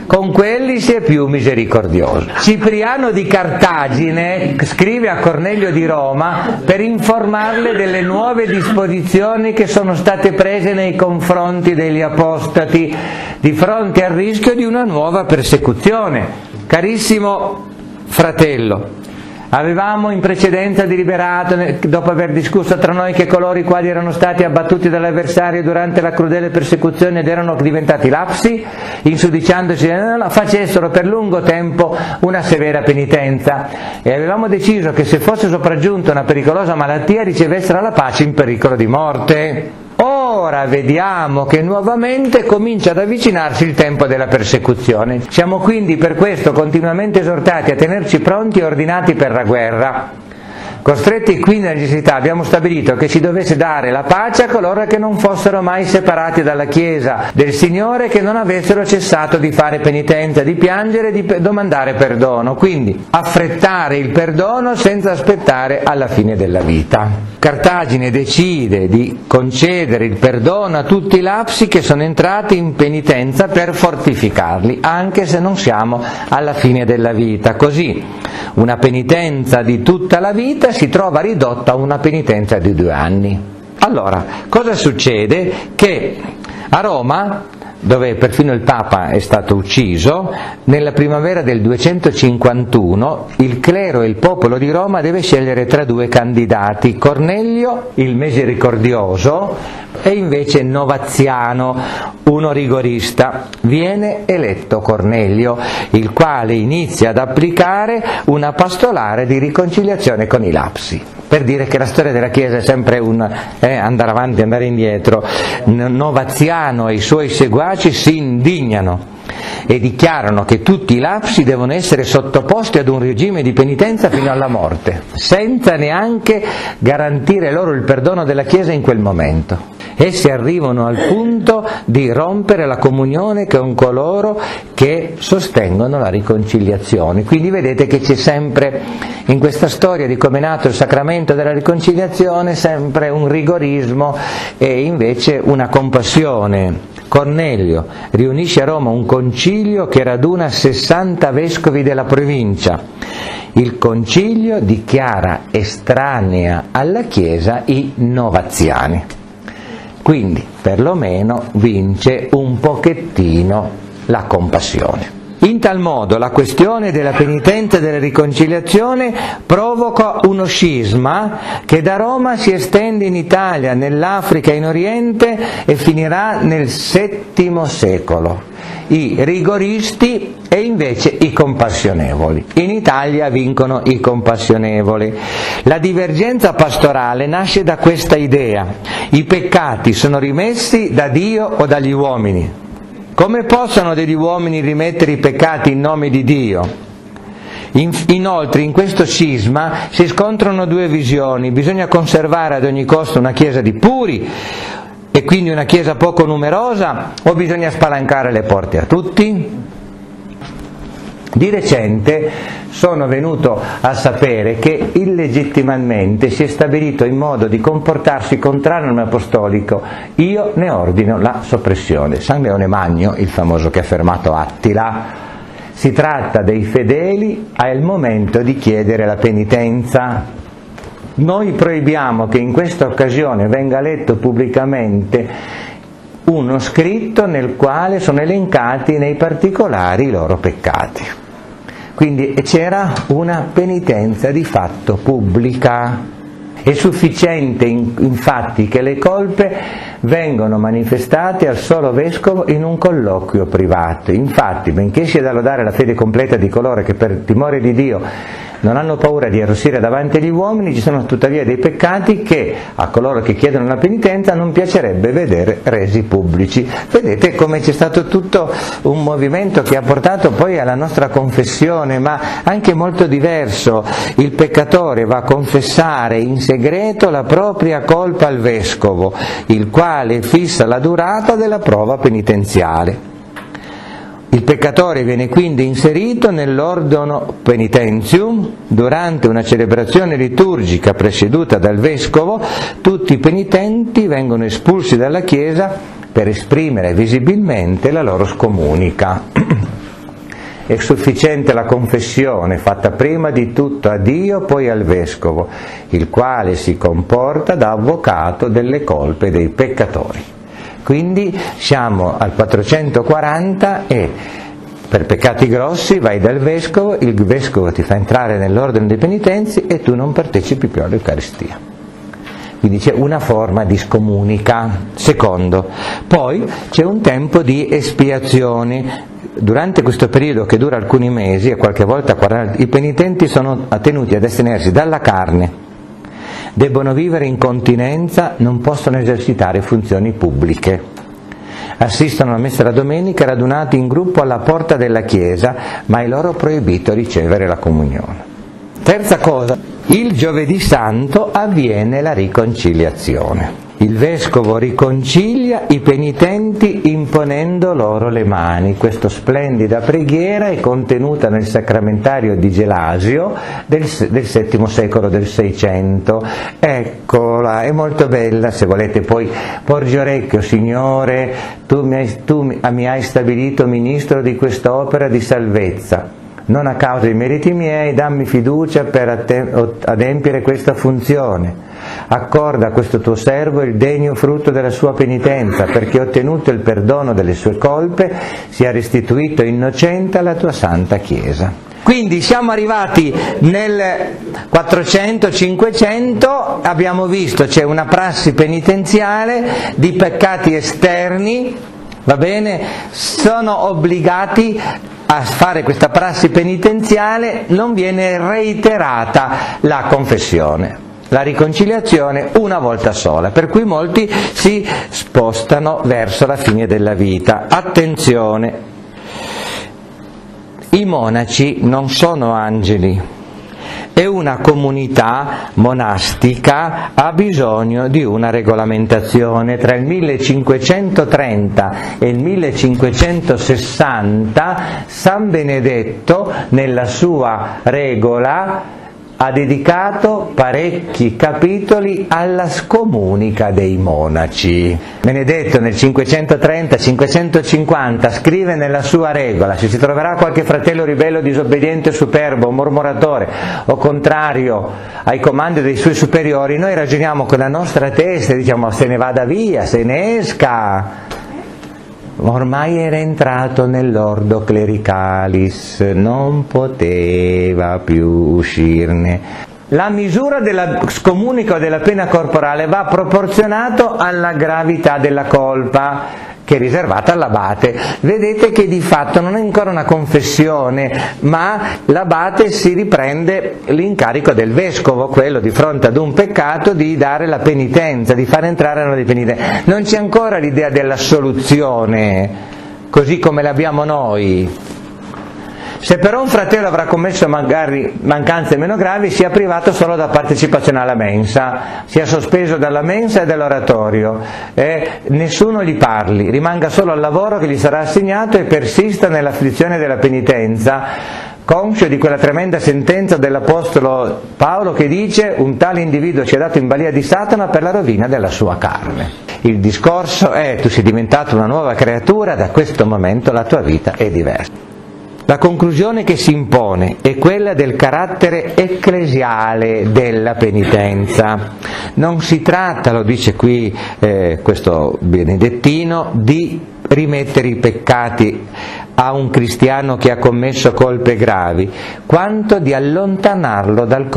S1: con quelli si è più misericordioso. Cipriano di Cartagine scrive a Cornelio di Roma per informarle delle nuove disposizioni che sono state prese nei confronti degli apostati di fronte al rischio di una nuova persecuzione. Carissimo fratello, avevamo in precedenza deliberato, dopo aver discusso tra noi, che coloro i quali erano stati abbattuti dall'avversario durante la crudele persecuzione ed erano diventati lapsi, insudiciandosi, facessero per lungo tempo una severa penitenza, e avevamo deciso che se fosse sopraggiunta una pericolosa malattia ricevessero la pace in pericolo di morte. Ora vediamo che nuovamente comincia ad avvicinarsi il tempo della persecuzione. Siamo quindi per questo continuamente esortati a tenerci pronti e ordinati per la guerra. Costretti quindi alla necessità, abbiamo stabilito che si dovesse dare la pace a coloro che non fossero mai separati dalla Chiesa del Signore, che non avessero cessato di fare penitenza, di piangere e di domandare perdono. Quindi affrettare il perdono senza aspettare alla fine della vita. Cartagine decide di concedere il perdono a tutti i lapsi che sono entrati in penitenza per fortificarli, anche se non siamo alla fine della vita. Così una penitenza di tutta la vita si trova ridotta a una penitenza di 2 anni. Allora, cosa succede? Che a Roma, dove perfino il Papa è stato ucciso, nella primavera del 251 il clero e il popolo di Roma deve scegliere tra 2 candidati, Cornelio il Misericordioso e invece Novaziano, uno rigorista. Viene eletto Cornelio, il quale inizia ad applicare una pastorale di riconciliazione con i lapsi. Per dire che la storia della Chiesa è sempre un andare avanti, andare indietro. Novaziano e i suoi seguaci si indignano e dichiarano che tutti i lapsi devono essere sottoposti ad un regime di penitenza fino alla morte, senza neanche garantire loro il perdono della Chiesa in quel momento. Essi arrivano al punto di rompere la comunione con coloro che sostengono la riconciliazione. Quindi vedete che c'è sempre, in questa storia di come è nato il sacramento della riconciliazione, sempre un rigorismo e invece una compassione. Cornelio riunisce a Roma un concilio che raduna 60 vescovi della provincia. Il concilio dichiara estranea alla Chiesa i novaziani. Quindi perlomeno vince un pochettino la compassione. In tal modo la questione della penitenza e della riconciliazione provoca uno scisma che da Roma si estende in Italia, nell'Africa e in Oriente e finirà nel VII secolo. I rigoristi e invece i compassionevoli. In Italia vincono i compassionevoli. La divergenza pastorale nasce da questa idea: i peccati sono rimessi da Dio o dagli uomini. Come possono degli uomini rimettere i peccati in nome di Dio? Inoltre in questo scisma si scontrano 2 visioni: bisogna conservare ad ogni costo una Chiesa di puri e quindi una Chiesa poco numerosa, o bisogna spalancare le porte a tutti? Di recente sono venuto a sapere che illegittimamente si è stabilito in modo di comportarsi contrario al nome apostolico. Io ne ordino la soppressione. San Leone Magno, il famoso che ha fermato Attila. Si tratta dei fedeli al momento di chiedere la penitenza. Noi proibiamo che in questa occasione venga letto pubblicamente uno scritto nel quale sono elencati nei particolari i loro peccati. Quindi c'era una penitenza di fatto pubblica. È sufficiente infatti che le colpe vengono manifestate al solo vescovo in un colloquio privato. Infatti, benché sia da lodare la fede completa di coloro che per timore di Dio non hanno paura di arrossire davanti agli uomini, ci sono tuttavia dei peccati che a coloro che chiedono la penitenza non piacerebbe vedere resi pubblici. Vedete come c'è stato tutto un movimento che ha portato poi alla nostra confessione, ma anche molto diverso. Il peccatore va a confessare in segreto la propria colpa al vescovo, il quale fissa la durata della prova penitenziale. Il peccatore viene quindi inserito nell'ordono penitentium. Durante una celebrazione liturgica presieduta dal vescovo, tutti i penitenti vengono espulsi dalla Chiesa per esprimere visibilmente la loro scomunica. è sufficiente la confessione fatta prima di tutto a Dio, poi al Vescovo, il quale si comporta da avvocato delle colpe dei peccatori. Quindi siamo al 440 e per peccati grossi vai dal Vescovo, il Vescovo ti fa entrare nell'ordine dei penitenzi e tu non partecipi più all'Eucaristia. Quindi c'è una forma di scomunica. Secondo, poi c'è un tempo di espiazione. Durante questo periodo, che dura alcuni mesi e qualche volta 40, i penitenti sono tenuti ad astenersi dalla carne, debbono vivere in continenza, non possono esercitare funzioni pubbliche. Assistono alla messa la domenica radunati in gruppo alla porta della chiesa, ma è loro proibito ricevere la comunione. Terza cosa, il giovedì santo avviene la riconciliazione. Il Vescovo riconcilia i penitenti imponendo loro le mani. Questa splendida preghiera è contenuta nel sacramentario di Gelasio del VII secolo del 600. Eccola, è molto bella, se volete poi porgi orecchio, Signore, tu mi hai stabilito ministro di quest'opera di salvezza. Non a causa dei meriti miei, dammi fiducia per adempiere questa funzione. Accorda a questo tuo servo il degno frutto della sua penitenza, perché ottenuto il perdono delle sue colpe sia restituito innocente alla tua santa Chiesa. Quindi siamo arrivati nel 400-500, abbiamo visto c'è una prassi penitenziale di peccati esterni, va bene? Sono obbligati a fare questa prassi penitenziale, non viene reiterata la confessione, la riconciliazione una volta sola, per cui molti si spostano verso la fine della vita. Attenzione, i monaci non sono angeli e una comunità monastica ha bisogno di una regolamentazione. Tra il 1530 e il 1560 San Benedetto nella sua regola ha dedicato parecchi capitoli alla scomunica dei monaci. Benedetto nel 530-550 scrive nella sua regola: se si troverà qualche fratello ribello, disobbediente, superbo, mormoratore o contrario ai comandi dei suoi superiori, noi ragioniamo con la nostra testa e diciamo: se ne vada via, se ne esca. Ormai era entrato nell'ordo clericalis, non poteva più uscirne. La misura della scomunica o della pena corporale va proporzionato alla gravità della colpa, che è riservata all'abate. Vedete che di fatto non è ancora una confessione, ma l'abate si riprende l'incarico del vescovo, quello di fronte ad un peccato di dare la penitenza, di far entrare nella penitenza. Non c'è ancora l'idea dell'assoluzione, così come l'abbiamo noi. Se però un fratello avrà commesso magari mancanze meno gravi, sia privato solo da partecipazione alla mensa, sia sospeso dalla mensa e dall'oratorio, nessuno gli parli, rimanga solo al lavoro che gli sarà assegnato e persista nell'afflizione della penitenza, conscio di quella tremenda sentenza dell'Apostolo Paolo che dice: un tale individuo ci è dato in balia di Satana per la rovina della sua carne. Il discorso è: tu sei diventato una nuova creatura, da questo momento la tua vita è diversa. La conclusione che si impone è quella del carattere ecclesiale della penitenza. Non si tratta, lo dice qui questo benedettino, di rimettere i peccati a un cristiano che ha commesso colpe gravi, quanto di allontanarlo dal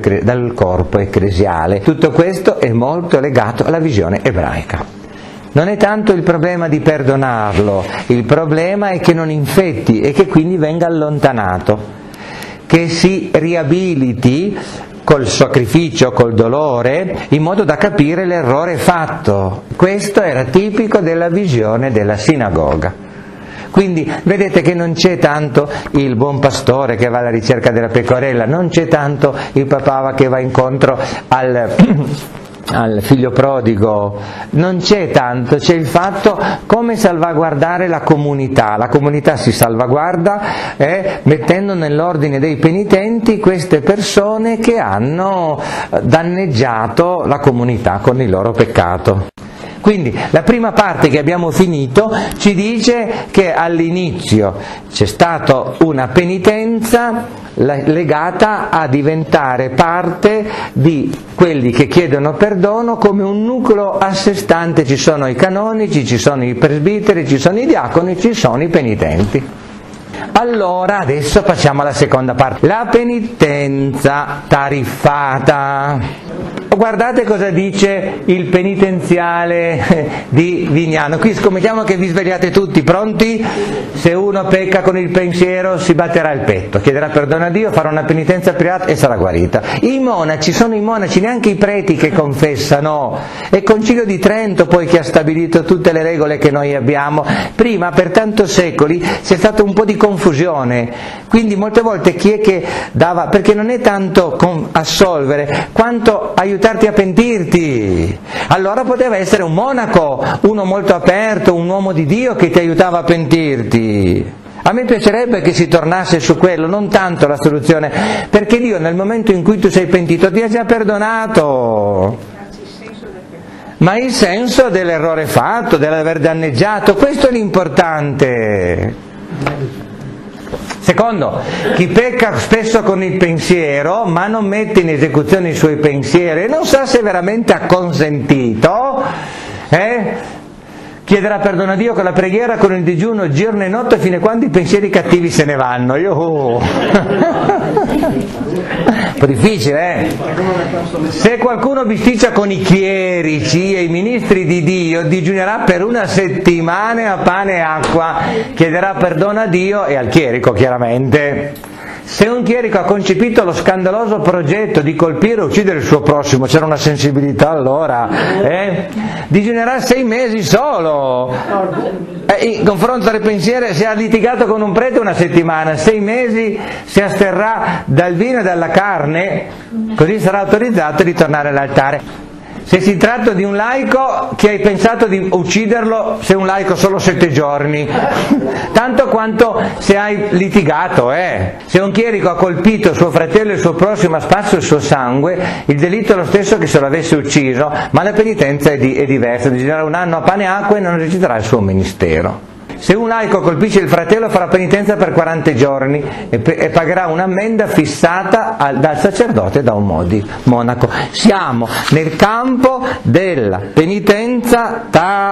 S1: corpo ecclesiale. Tutto questo è molto legato alla visione ebraica. Non è tanto il problema di perdonarlo, il problema è che non infetti e che quindi venga allontanato, che si riabiliti col sacrificio, col dolore, in modo da capire l'errore fatto. Questo era tipico della visione della sinagoga. Quindi vedete che non c'è tanto il buon pastore che va alla ricerca della pecorella, non c'è tanto il papà che va incontro al figlio prodigo, non c'è tanto, c'è il fatto come salvaguardare la comunità si salvaguarda mettendo nell'ordine dei penitenti queste persone che hanno danneggiato la comunità con il loro peccato. Quindi la prima parte che abbiamo finito ci dice che all'inizio c'è stata una penitenza legata a diventare parte di quelli che chiedono perdono come un nucleo a sé stante. Ci sono i canonici, ci sono i presbiteri, ci sono i diaconi, ci sono i penitenti. Allora adesso passiamo alla seconda parte, la penitenza tariffata. Guardate cosa dice il penitenziale di Vignano. Qui scommettiamo che vi svegliate tutti pronti. Se uno pecca con il pensiero si batterà il petto, chiederà perdono a Dio, farà una penitenza privata e sarà guarita. I monaci, sono i monaci, neanche i preti che confessano. È il Concilio di Trento poi che ha stabilito tutte le regole che noi abbiamo. Prima per tanti secoli c'è stato un po' di confusione, quindi molte volte chi è che dava, perché non è tanto assolvere quanto aiutarti a pentirti. Allora poteva essere un monaco, uno molto aperto, un uomo di Dio che ti aiutava a pentirti. A me piacerebbe che si tornasse su quello, non tanto la soluzione, perché Dio nel momento in cui tu sei pentito ti ha già perdonato. Ma il senso dell'errore fatto, dell'aver danneggiato, questo è l'importante. Secondo, chi pecca spesso con il pensiero ma non mette in esecuzione i suoi pensieri e non sa se veramente ha consentito, chiederà perdono a Dio con la preghiera, con il digiuno, giorno e notte, fino a quando i pensieri cattivi se ne vanno. Un po' difficile, Se qualcuno bisticcia con i chierici e i ministri di Dio, digiunerà per una settimana a pane e acqua, chiederà perdono a Dio e al chierico chiaramente. Se un chierico ha concepito lo scandaloso progetto di colpire e uccidere il suo prossimo, c'era una sensibilità allora, digiunerà 6 mesi solo. In confronto alle pensieri, se ha litigato con un prete una settimana, 6 mesi si asterrà dal vino e dalla carne, così sarà autorizzato a ritornare all'altare. Se si tratta di un laico, che hai pensato di ucciderlo, se un laico solo 7 giorni, tanto quanto se hai litigato, Se un chierico ha colpito suo fratello e il suo prossimo, ha sparso il suo sangue, il delitto è lo stesso che se lo avesse ucciso, ma la penitenza è diversa, digiunerà 1 anno a pane e acqua e non eserciterà il suo ministero. Se un laico colpisce il fratello farà penitenza per 40 giorni e pagherà un'ammenda fissata dal sacerdote e da un monaco. Siamo nel campo della penitenza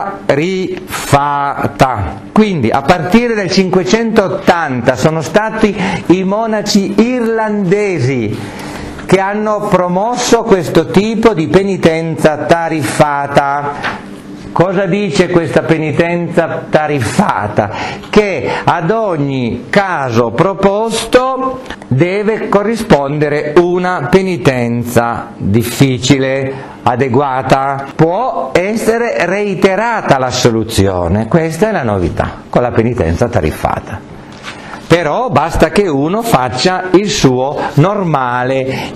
S1: tariffata. Quindi a partire del 580 sono stati i monaci irlandesi che hanno promosso questo tipo di penitenza tariffata. Cosa dice questa penitenza tariffata? Che ad ogni caso proposto deve corrispondere una penitenza difficile, adeguata. Può essere reiterata l'assoluzione, questa è la novità con la penitenza tariffata. Però basta che uno faccia il suo normale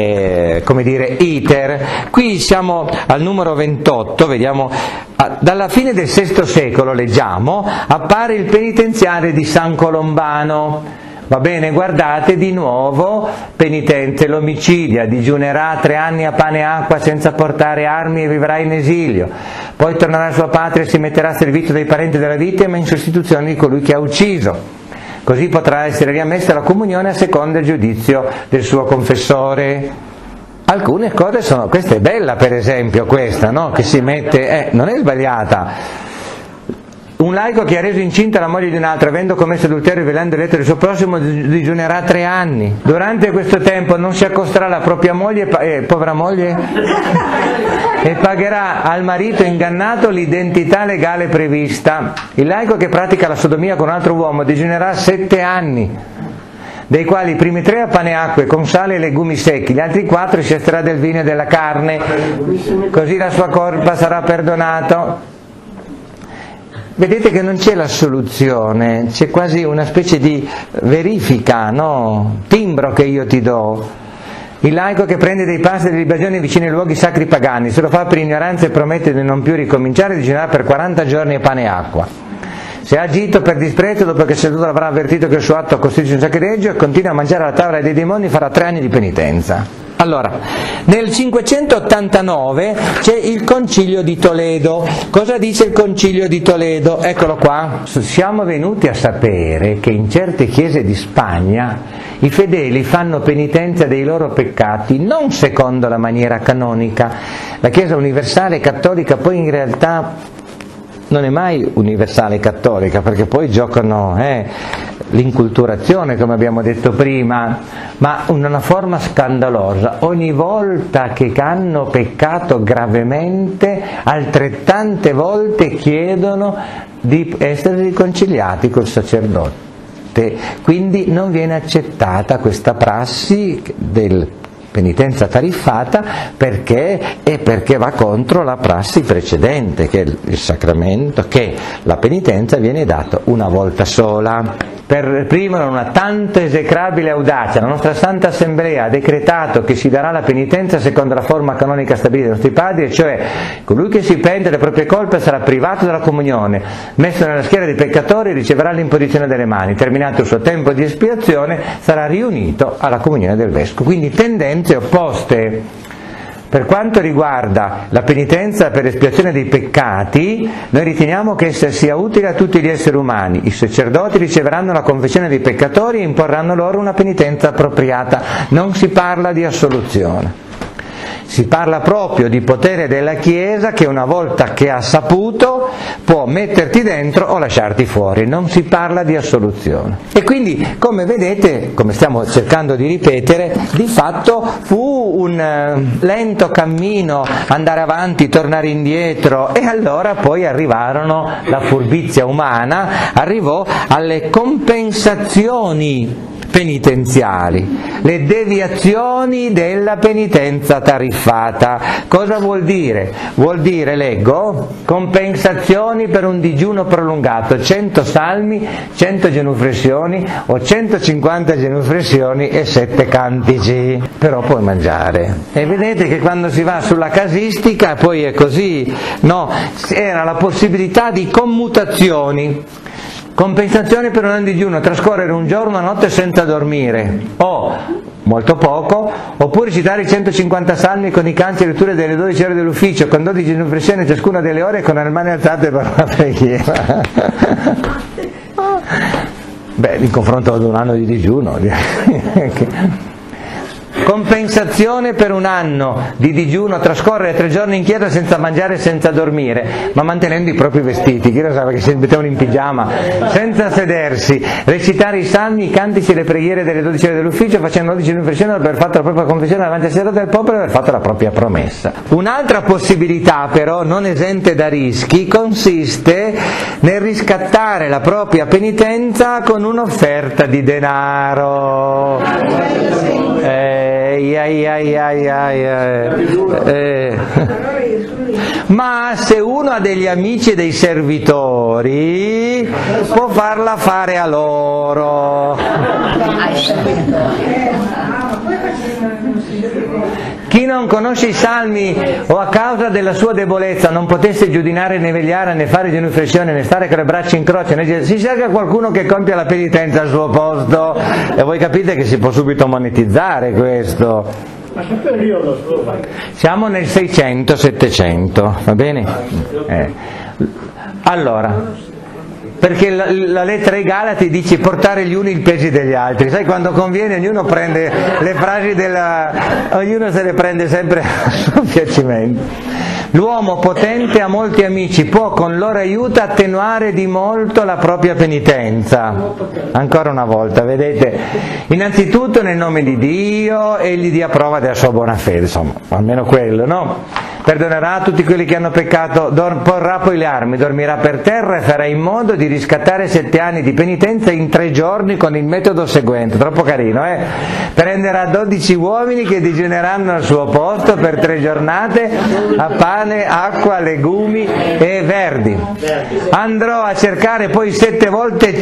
S1: iter. Qui siamo al numero 28, vediamo, dalla fine del VI secolo, leggiamo, appare il penitenziale di San Colombano. Va bene, guardate di nuovo, penitente l'omicidia, digiunerà 3 anni a pane e acqua senza portare armi e vivrà in esilio. Poi tornerà alla sua patria e si metterà a servizio dei parenti della vittima in sostituzione di colui che ha ucciso. Così potrà essere riammessa alla comunione a seconda del giudizio del suo confessore. Alcune cose sono, questa è bella per esempio, questa, no? Che si mette, non è sbagliata. Un laico che ha reso incinta la moglie di un altro, avendo commesso adulterio e velando il letto del suo prossimo, digiunerà 3 anni. Durante questo tempo non si accosterà alla propria moglie, povera moglie, e pagherà al marito ingannato l'identità legale prevista. Il laico che pratica la sodomia con un altro uomo digiunerà 7 anni, dei quali i primi 3 a pane e acque con sale e legumi secchi, gli altri 4 si asterrà del vino e della carne, così la sua colpa sarà perdonata. Vedete che non c'è la soluzione, c'è quasi una specie di verifica, no? Timbro che io ti do. Il laico che prende dei pasti e delle libagioni vicino ai luoghi sacri pagani, se lo fa per ignoranza e promette di non più ricominciare, digiunerà per 40 giorni a pane e acqua. Se ha agito per disprezzo, dopo che il sacerdote avrà avvertito che il suo atto costituisce un sacrilegio e continua a mangiare alla tavola dei demoni, farà 3 anni di penitenza. Allora, nel 589 c'è il Concilio di Toledo. Cosa dice il Concilio di Toledo? Eccolo qua. Siamo venuti a sapere che in certe chiese di Spagna i fedeli fanno penitenza dei loro peccati non secondo la maniera canonica. La Chiesa universale cattolica poi in realtà non è mai universale cattolica, perché poi giocano l'inculturazione, come abbiamo detto prima, ma in una forma scandalosa. Ogni volta che hanno peccato gravemente, altrettante volte chiedono di essere riconciliati col sacerdote. Quindi non viene accettata questa prassi del penitenza tariffata perché va contro la prassi precedente, che è il sacramento, che la penitenza viene data una volta sola. Per reprimere una tanto esecrabile audacia, la nostra Santa Assemblea ha decretato che si darà la penitenza secondo la forma canonica stabilita dai nostri padri, cioè colui che si pente delle proprie colpe sarà privato della comunione, messo nella schiera dei peccatori, riceverà l'imposizione delle mani, terminato il suo tempo di espiazione sarà riunito alla comunione del Vescovo. Quindi tendenze opposte. Per quanto riguarda la penitenza per espiazione dei peccati, noi riteniamo che essa sia utile a tutti gli esseri umani. I sacerdoti riceveranno la confessione dei peccatori e imporranno loro una penitenza appropriata. Non si parla di assoluzione. Si parla proprio di potere della Chiesa che una volta che ha saputo può metterti dentro o lasciarti fuori, non si parla di assoluzione. E quindi, come vedete, come stiamo cercando di ripetere, di fatto fu un lento cammino, andare avanti, tornare indietro, e allora poi arrivarono, la furbizia umana arrivò alle compensazioni penitenziali, le deviazioni della penitenza tariffata. Cosa vuol dire? Vuol dire, leggo, compensazioni per un digiuno prolungato, 100 salmi, 100 genuflessioni o 150 genuflessioni e 7 cantici, però puoi mangiare. E vedete che quando si va sulla casistica poi è così, no? Era la possibilità di commutazioni. Compensazione per un anno di digiuno, trascorrere un giorno, una notte senza dormire, o molto poco, oppure citare i 150 salmi con i canti e letture delle 12 ore dell'ufficio, con 12 genuflessioni ciascuna delle ore e con le mani alzate per una preghiera. Beh, in confronto ad un anno di digiuno. Compensazione per un anno di digiuno, trascorrere 3 giorni in chiesa senza mangiare e senza dormire, ma mantenendo i propri vestiti, chi lo sa che si mettevano in pigiama, senza sedersi, recitare i salmi, i cantici e le preghiere delle 12 ore dell'ufficio, facendo 12 riflessioni per aver fatto la propria confessione davanti al sacerdote del popolo e aver fatto la propria promessa. Un'altra possibilità però, non esente da rischi, consiste nel riscattare la propria penitenza con un'offerta di denaro. Ma se uno ha degli amici e dei servitori può farla fare a loro. Chi non conosce i salmi o a causa della sua debolezza non potesse giudicare né vegliare né fare genuflessione né stare con le braccia in croce, si cerca qualcuno che compia la penitenza al suo posto, e voi capite che si può subito monetizzare questo.
S2: Ma che periodo?
S1: Siamo nel 600-700, va bene? Allora, perché la lettera ai Galati dice portare gli uni i pesi degli altri, sai, quando conviene ognuno prende le frasi ognuno se le prende sempre a suo piacimento. L'uomo potente ha molti amici, può con loro aiuto attenuare di molto la propria penitenza. Ancora una volta, vedete? Innanzitutto nel nome di Dio, egli dia prova della sua buona fede, insomma, almeno quello, no? Perdonerà tutti quelli che hanno peccato, porrà poi le armi, dormirà per terra e farà in modo di riscattare 7 anni di penitenza in 3 giorni con il metodo seguente, troppo carino, prenderà 12 uomini che digiuneranno al suo posto per 3 giornate a pane, acqua, legumi e verdi. Andrò a cercare poi 7 volte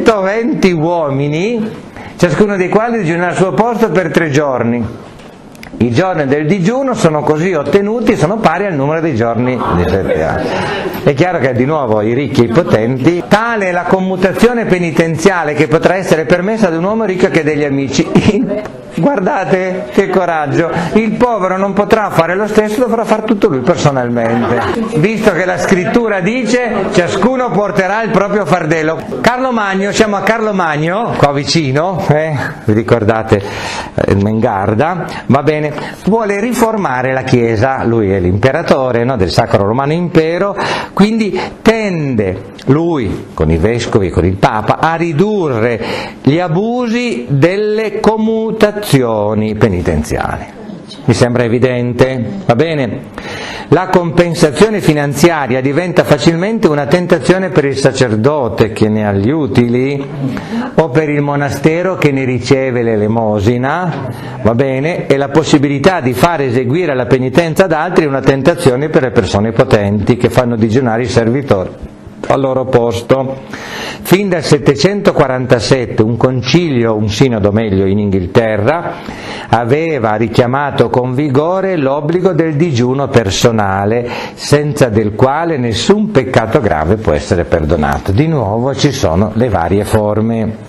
S1: 120 uomini, ciascuno dei quali digiunerà al suo posto per 3 giorni. I giorni del digiuno sono così ottenuti, sono pari al numero dei giorni di 7 anni. È chiaro che di nuovo i ricchi e i potenti, tale è la commutazione penitenziale che potrà essere permessa ad un uomo ricco che degli amici. Guardate che coraggio, il povero non potrà fare lo stesso, dovrà fare tutto lui personalmente, visto che la scrittura dice ciascuno porterà il proprio fardello. Carlo Magno, siamo a Carlo Magno, qua vicino, vi ricordate Mengarda, va bene, vuole riformare la Chiesa, lui è l'imperatore, no, del Sacro Romano Impero, quindi tende lui, con i vescovi, con il Papa, a ridurre gli abusi delle commutazioni penitenziali. Mi sembra evidente? Va bene? La compensazione finanziaria diventa facilmente una tentazione per il sacerdote che ne ha gli utili o per il monastero che ne riceve l'elemosina, va bene? E la possibilità di fare eseguire la penitenza ad altri è una tentazione per le persone potenti che fanno digiunare i servitori al loro posto. Fin dal 747 un concilio, un sinodo meglio in Inghilterra, aveva richiamato con vigore l'obbligo del digiuno personale, senza del quale nessun peccato grave può essere perdonato. Di nuovo ci sono le varie forme.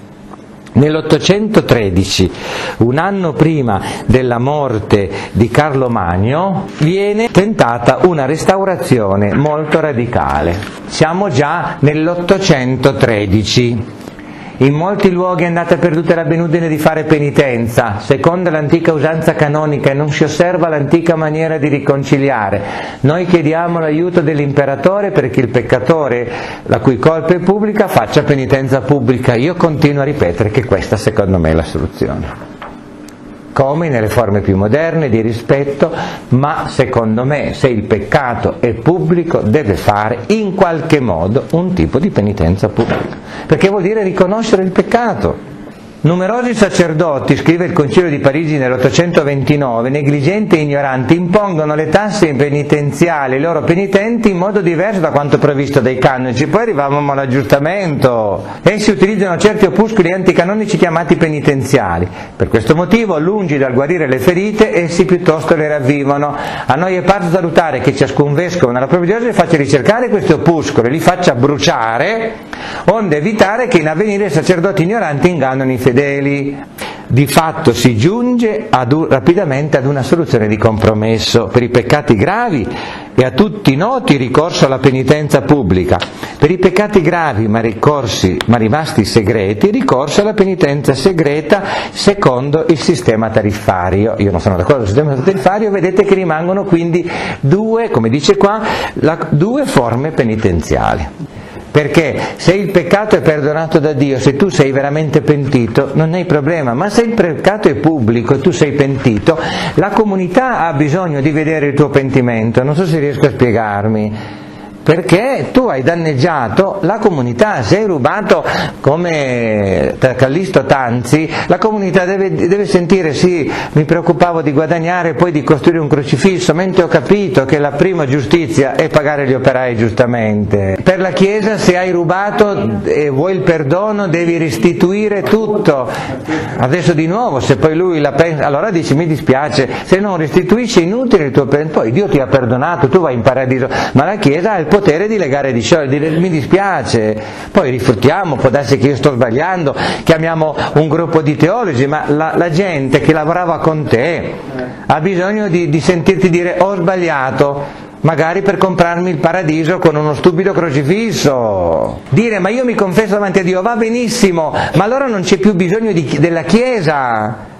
S1: Nell'813, un anno prima della morte di Carlo Magno, viene tentata una restaurazione molto radicale. Siamo già nell'813. In molti luoghi è andata perduta l'abitudine di fare penitenza, secondo l'antica usanza canonica, e non si osserva l'antica maniera di riconciliare. Noi chiediamo l'aiuto dell'imperatore perché il peccatore, la cui colpa è pubblica, faccia penitenza pubblica. Io continuo a ripetere che questa secondo me è la soluzione. Come nelle forme più moderne di rispetto, ma secondo me se il peccato è pubblico deve fare in qualche modo un tipo di penitenza pubblica, perché vuol dire riconoscere il peccato. Numerosi sacerdoti, scrive il Concilio di Parigi nell'829, negligenti e ignoranti, impongono le tasse penitenziali ai loro penitenti in modo diverso da quanto previsto dai canonici. Poi arrivavamo all'aggiustamento. Essi utilizzano certi opuscoli anticanonici chiamati penitenziali. Per questo motivo, lungi dal guarire le ferite, essi piuttosto le ravvivono. A noi è parso salutare che ciascun vescovo nella propria diocesi faccia ricercare questi opuscoli, li faccia bruciare, onde evitare che in avvenire i sacerdoti ignoranti ingannano i fedeli. Di fatto si giunge rapidamente ad una soluzione di compromesso. Per i peccati gravi è a tutti noti il ricorso alla penitenza pubblica, per i peccati gravi ma rimasti segreti, ricorso alla penitenza segreta secondo il sistema tariffario. Io non sono d'accordo sul sistema tariffario, vedete che rimangono quindi due, come dice qua, due forme penitenziali. Perché se il peccato è perdonato da Dio, se tu sei veramente pentito, non hai problema, ma se il peccato è pubblico e tu sei pentito, la comunità ha bisogno di vedere il tuo pentimento. Non so se riesco a spiegarmi. Perché tu hai danneggiato la comunità, se hai rubato come Callisto Tanzi, la comunità deve sentire sì, mi preoccupavo di guadagnare e poi di costruire un crocifisso, mentre ho capito che la prima giustizia è pagare gli operai giustamente. Per la Chiesa se hai rubato e vuoi il perdono devi restituire tutto. Adesso di nuovo, se poi lui la pensa, allora dici mi dispiace, se non restituisci è inutile il tuo perdono, poi Dio ti ha perdonato, tu vai in paradiso, ma la Chiesa ha il potere di legare di scioglie, dire mi dispiace, poi riflettiamo, può darsi che io sto sbagliando, chiamiamo un gruppo di teologi, ma la gente che lavorava con te ha bisogno di sentirti dire ho sbagliato, magari per comprarmi il paradiso con uno stupido crocifisso. Dire ma io mi confesso davanti a Dio, va benissimo, ma allora non c'è più bisogno della Chiesa.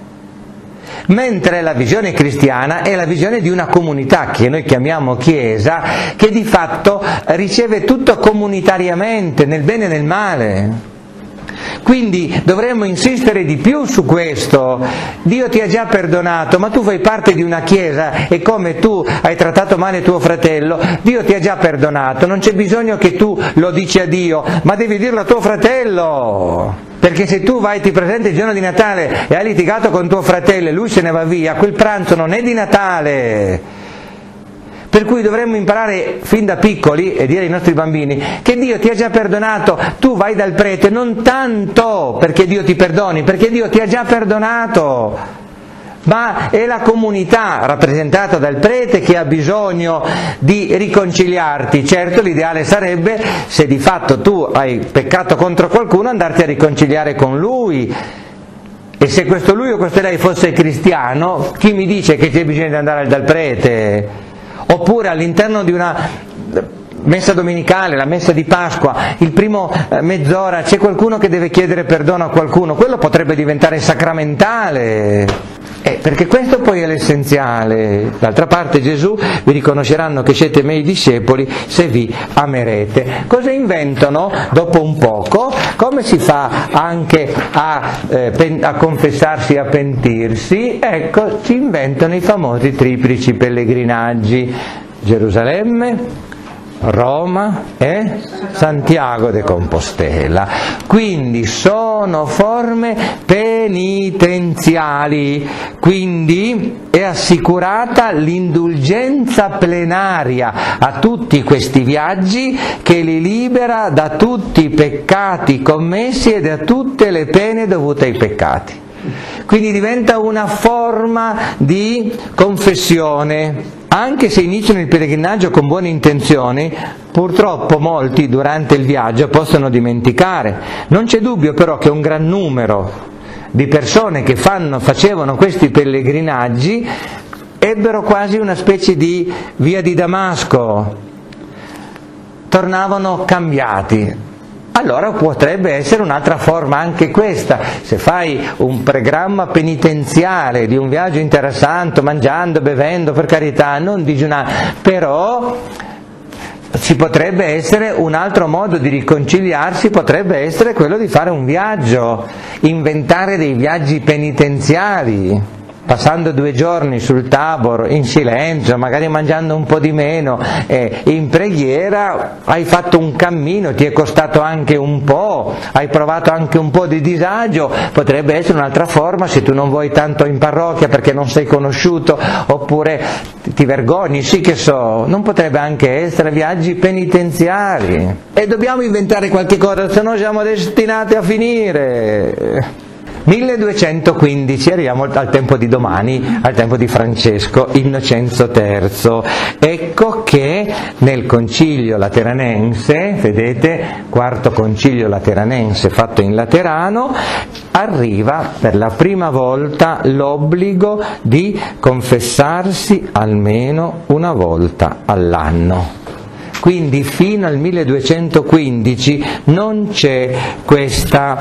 S1: Mentre la visione cristiana è la visione di una comunità che noi chiamiamo Chiesa, che di fatto riceve tutto comunitariamente, nel bene e nel male. Quindi dovremmo insistere di più su questo. Dio ti ha già perdonato, ma tu fai parte di una Chiesa e come tu hai trattato male tuo fratello, Dio ti ha già perdonato, non c'è bisogno che tu lo dici a Dio, ma devi dirlo a tuo fratello. Perché se tu vai, ti presenti il giorno di Natale e hai litigato con tuo fratello e lui se ne va via, quel pranzo non è di Natale. Per cui dovremmo imparare fin da piccoli e dire ai nostri bambini che Dio ti ha già perdonato, tu vai dal prete non tanto perché Dio ti perdoni, perché Dio ti ha già perdonato. ma è la comunità rappresentata dal prete che ha bisogno di riconciliarti. Certo, l'ideale sarebbe, se di fatto tu hai peccato contro qualcuno, andarti a riconciliare con lui. E se questo lui o questo lei fosse cristiano, chi mi dice che c'è bisogno di andare dal prete? Oppure all'interno di una messa domenicale, la messa di Pasqua, il primo mezz'ora c'è qualcuno che deve chiedere perdono a qualcuno, quello potrebbe diventare sacramentale. Perché questo poi è l'essenziale. D'altra parte Gesù: vi riconosceranno che siete miei discepoli se vi amerete. Cosa inventano dopo un poco? Come si fa anche a confessarsi e a pentirsi? Ecco, ci inventano i famosi triplici pellegrinaggi: Gerusalemme, Roma e Santiago de Compostela. Quindi sono forme penitenziali, quindi è assicurata l'indulgenza plenaria a tutti questi viaggi, che li libera da tutti i peccati commessi e da tutte le pene dovute ai peccati. Quindi diventa una forma di confessione. Anche se iniziano il pellegrinaggio con buone intenzioni, purtroppo molti durante il viaggio possono dimenticare. Non c'è dubbio però che un gran numero di persone che facevano questi pellegrinaggi ebbero quasi una specie di via di Damasco, tornavano cambiati. Allora potrebbe essere un'altra forma anche questa. Se fai un programma penitenziale di un viaggio interessante, mangiando, bevendo, per carità, non digiunare, però ci potrebbe essere un altro modo di riconciliarsi, potrebbe essere quello di fare un viaggio, inventare dei viaggi penitenziali, passando 2 giorni sul Tabor in silenzio, magari mangiando un po' di meno, in preghiera. Hai fatto un cammino, ti è costato anche un po', hai provato anche un po' di disagio. Potrebbe essere un'altra forma, se tu non vuoi tanto in parrocchia perché non sei conosciuto, oppure ti vergogni, sì che so, non potrebbe anche essere viaggi penitenziari. E dobbiamo inventare qualche cosa, se no siamo destinati a finire. 1215, arriviamo al tempo di domani, al tempo di Francesco Innocenzo III. Ecco che nel Concilio Lateranense, vedete, quarto Concilio Lateranense fatto in Laterano, arriva per la prima volta l'obbligo di confessarsi almeno una volta all'anno. Quindi fino al 1215 non c'è questa,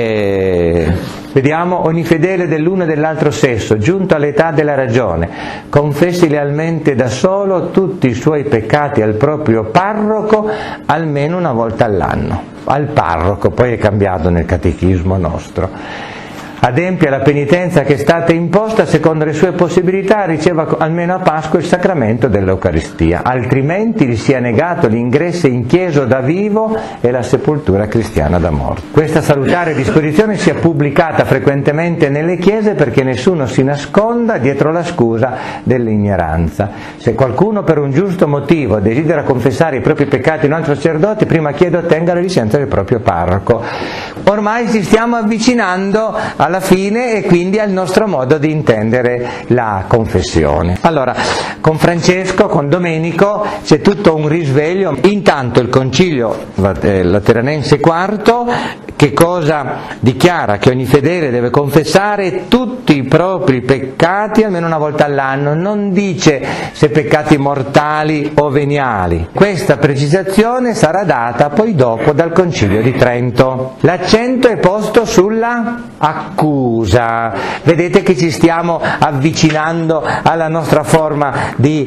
S1: vediamo, ogni fedele dell'uno e dell'altro sesso, giunto all'età della ragione, confessi lealmente da solo tutti i suoi peccati al proprio parroco almeno una volta all'anno. Al parroco, poi è cambiato nel catechismo nostro. Adempia la penitenza che è stata imposta secondo le sue possibilità, riceva almeno a Pasqua il sacramento dell'Eucaristia, altrimenti gli sia negato l'ingresso in chiesa da vivo e la sepoltura cristiana da morto. Questa salutare disposizione sia pubblicata frequentemente nelle chiese perché nessuno si nasconda dietro la scusa dell'ignoranza. Se qualcuno per un giusto motivo desidera confessare i propri peccati in un altro sacerdote, prima chiede ottenga la licenza del proprio parroco. Ormai ci stiamo avvicinando alla fine e quindi al nostro modo di intendere la confessione. Allora, con Francesco, con Domenico c'è tutto un risveglio. Intanto il Concilio Lateranense IV che cosa dichiara? Che ogni fedele deve confessare tutti i propri peccati almeno una volta all'anno, non dice se peccati mortali o veniali. Questa precisazione sarà data poi dopo dal Concilio di Trento. L'accento è posto sulla accusa. Vedete che ci stiamo avvicinando alla nostra forma di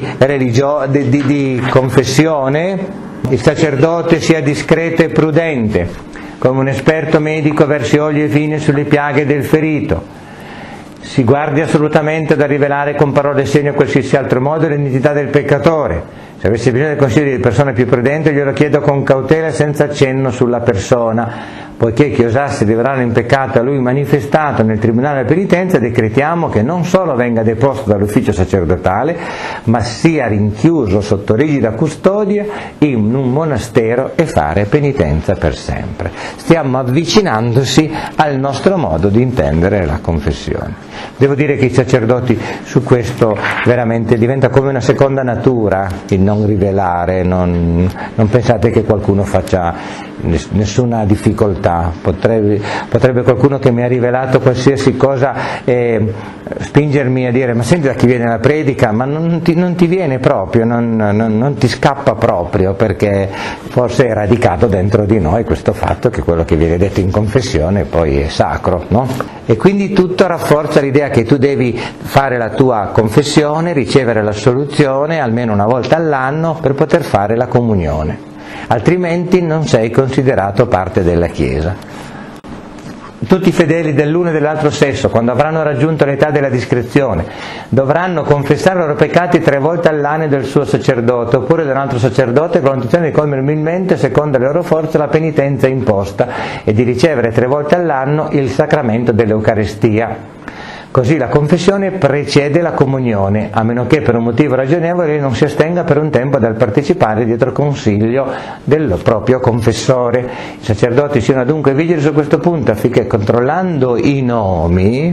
S1: confessione. Il sacerdote sia discreto e prudente, come un esperto medico versi olio e vino sulle piaghe del ferito. Si guardi assolutamente da rivelare con parole e segni o qualsiasi altro modo l'identità del peccatore. Se avessi bisogno del consiglio di persone più prudenti, glielo chiedo con cautela e senza accenno sulla persona. poiché chi osasse rivelarlo in peccato a lui manifestato nel tribunale della penitenza, decretiamo che non solo venga deposto dall'ufficio sacerdotale, ma sia rinchiuso sotto rigida custodia in un monastero e fare penitenza per sempre. Stiamo avvicinandosi al nostro modo di intendere la confessione. Devo dire che i sacerdoti su questo veramente diventa come una seconda natura, il non rivelare, non pensate che qualcuno faccia nessuna difficoltà, potrebbe qualcuno che mi ha rivelato qualsiasi cosa spingermi a dire ma senti da chi viene la predica, ma non ti viene proprio, non ti scappa proprio, perché forse è radicato dentro di noi questo fatto che quello che viene detto in confessione poi è sacro, no? E quindi tutto rafforza l'idea che tu devi fare la tua confessione, ricevere l'assoluzione almeno una volta all'anno per poter fare la comunione, altrimenti non sei considerato parte della Chiesa. Tutti i fedeli dell'uno e dell'altro sesso, quando avranno raggiunto l'età della discrezione, dovranno confessare i loro peccati 3 volte all'anno del suo sacerdote, oppure da un altro sacerdote, con l'intenzione di compiere umilmente, secondo le loro forze, la penitenza imposta e di ricevere 3 volte all'anno il sacramento dell'Eucaristia. Così la confessione precede la comunione, a meno che per un motivo ragionevole non si astenga per un tempo dal partecipare dietro consiglio del proprio confessore. I sacerdoti siano dunque vigili su questo punto, affinché controllando i nomi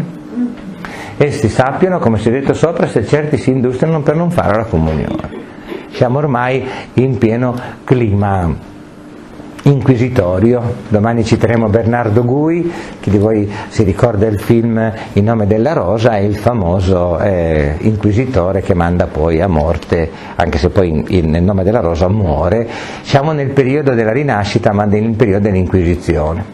S1: essi sappiano, come si è detto sopra, se certi si industriano per non fare la comunione. Siamo ormai in pieno clima inquisitorio. Domani citeremo Bernardo Gui, chi di voi si ricorda il film In nome della rosa, è il famoso inquisitore che manda poi a morte, anche se poi nel nome della rosa muore. Siamo nel periodo della rinascita, ma nel periodo dell'inquisizione.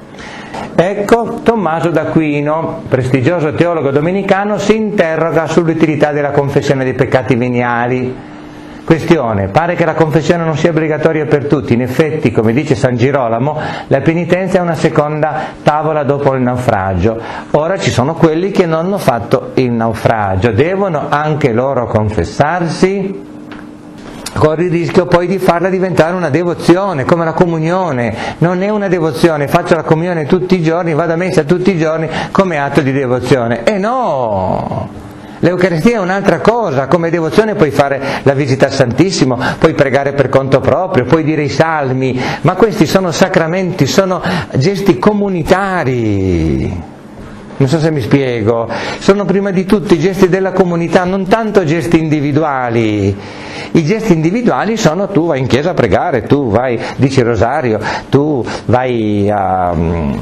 S1: Ecco, Tommaso d'Aquino, prestigioso teologo domenicano, si interroga sull'utilità della confessione dei peccati veniali. Questione: pare che la confessione non sia obbligatoria per tutti. In effetti, come dice San Girolamo, la penitenza è una seconda tavola dopo il naufragio. Ora ci sono quelli che non hanno fatto il naufragio, devono anche loro confessarsi? Corri il rischio poi di farla diventare una devozione, come la comunione. Non è una devozione, faccio la comunione tutti i giorni, vado a messa tutti i giorni come atto di devozione. E no! L'Eucaristia è un'altra cosa, come devozione puoi fare la visita al Santissimo, puoi pregare per conto proprio, puoi dire i salmi, ma questi sono sacramenti, sono gesti comunitari. Non so se mi spiego, sono prima di tutto i gesti della comunità, non tanto gesti individuali. I gesti individuali sono: tu vai in chiesa a pregare, tu vai, dici il rosario, tu vai a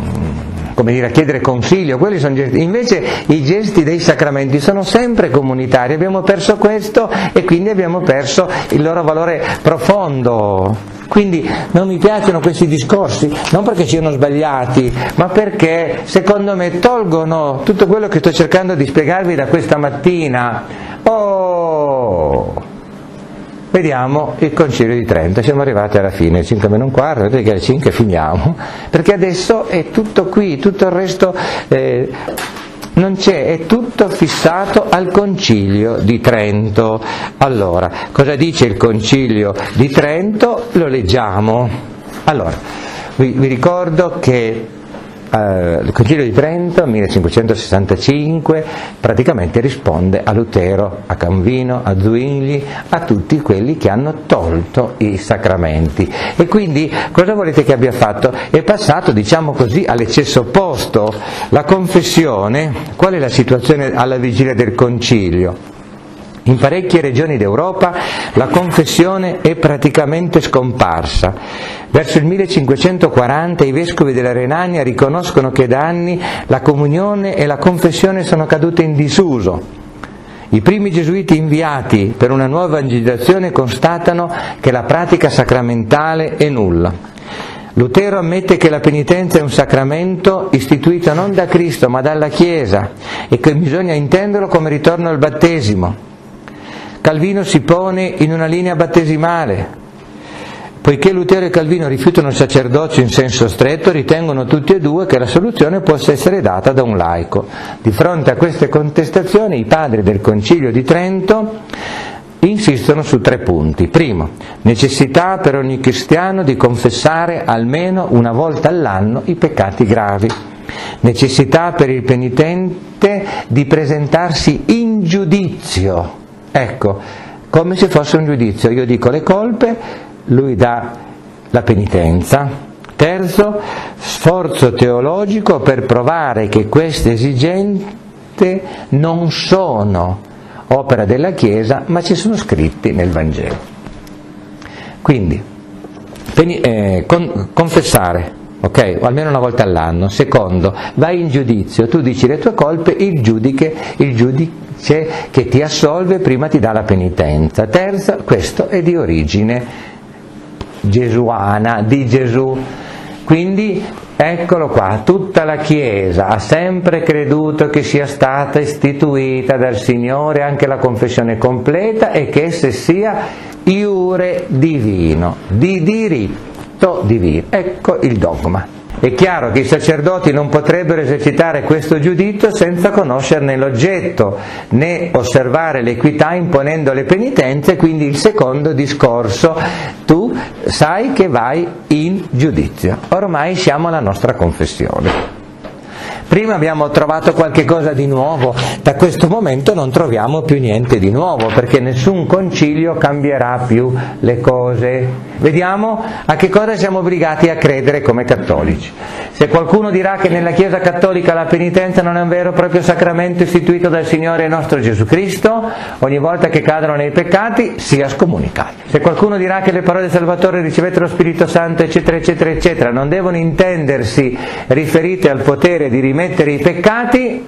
S1: chiedere consiglio, quelli sono gesti. Invece i gesti dei sacramenti sono sempre comunitari, abbiamo perso questo e quindi abbiamo perso il loro valore profondo. Quindi non mi piacciono questi discorsi, non perché siano sbagliati, ma perché secondo me tolgono tutto quello che sto cercando di spiegarvi da questa mattina. Vediamo il Concilio di Trento, siamo arrivati alla fine, 5 meno un quarto, vedete che alle 5 finiamo, perché adesso è tutto qui, tutto il resto non c'è, è tutto fissato al Concilio di Trento. Allora, cosa dice il Concilio di Trento? Lo leggiamo. Allora, vi ricordo che il Concilio di Trento, 1565, praticamente risponde a Lutero, a Calvino, a Zwingli, a tutti quelli che hanno tolto i sacramenti. E quindi cosa volete che abbia fatto? È passato, diciamo così, all'eccesso opposto. La confessione, qual è la situazione alla vigilia del Concilio? In parecchie regioni d'Europa la confessione è praticamente scomparsa. Verso il 1540 i vescovi della Renania riconoscono che da anni la comunione e la confessione sono cadute in disuso. I primi gesuiti inviati per una nuova evangelizzazione constatano che la pratica sacramentale è nulla. Lutero ammette che la penitenza è un sacramento istituito non da Cristo ma dalla Chiesa e che bisogna intenderlo come ritorno al battesimo. Calvino si pone in una linea battesimale. Poiché Lutero e Calvino rifiutano il sacerdozio in senso stretto, ritengono tutti e due che la soluzione possa essere data da un laico. Di fronte a queste contestazioni, i padri del Concilio di Trento insistono su 3 punti. Primo, necessità per ogni cristiano di confessare almeno una volta all'anno i peccati gravi. Necessità per il penitente di presentarsi in giudizio, ecco, come se fosse un giudizio. Io dico le colpe, lui dà la penitenza. Terzo, sforzo teologico per provare che queste esigenze non sono opera della Chiesa, ma ci sono scritti nel Vangelo. Quindi, confessare, ok? O almeno una volta all'anno. Secondo, vai in giudizio, tu dici le tue colpe, il giudice che ti assolve prima ti dà la penitenza. Terzo, questo è di origine gesuana, di Gesù. Quindi eccolo qua, tutta la Chiesa ha sempre creduto che sia stata istituita dal Signore anche la confessione completa e che essa sia iure divino, di diritto divino. Ecco il dogma. È chiaro che i sacerdoti non potrebbero esercitare questo giudizio senza conoscerne l'oggetto, né osservare l'equità imponendo le penitenze, quindi il secondo discorso, tu sai che vai in giudizio. Ormai siamo alla nostra confessione. Prima abbiamo trovato qualche cosa di nuovo, da questo momento non troviamo più niente di nuovo, perché nessun concilio cambierà più le cose. Vediamo a che cosa siamo obbligati a credere come cattolici. Se qualcuno dirà che nella Chiesa cattolica la penitenza non è un vero e proprio sacramento istituito dal Signore nostro Gesù Cristo, ogni volta che cadono nei peccati sia scomunicato. Se qualcuno dirà che le parole del Salvatore ricevete lo Spirito Santo, eccetera, eccetera, eccetera, non devono intendersi riferite al potere di rimettere i peccati,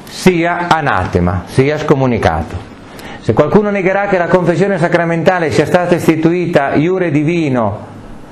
S1: sia anatema, sia scomunicato. Se qualcuno negherà che la confessione sacramentale sia stata istituita iure divino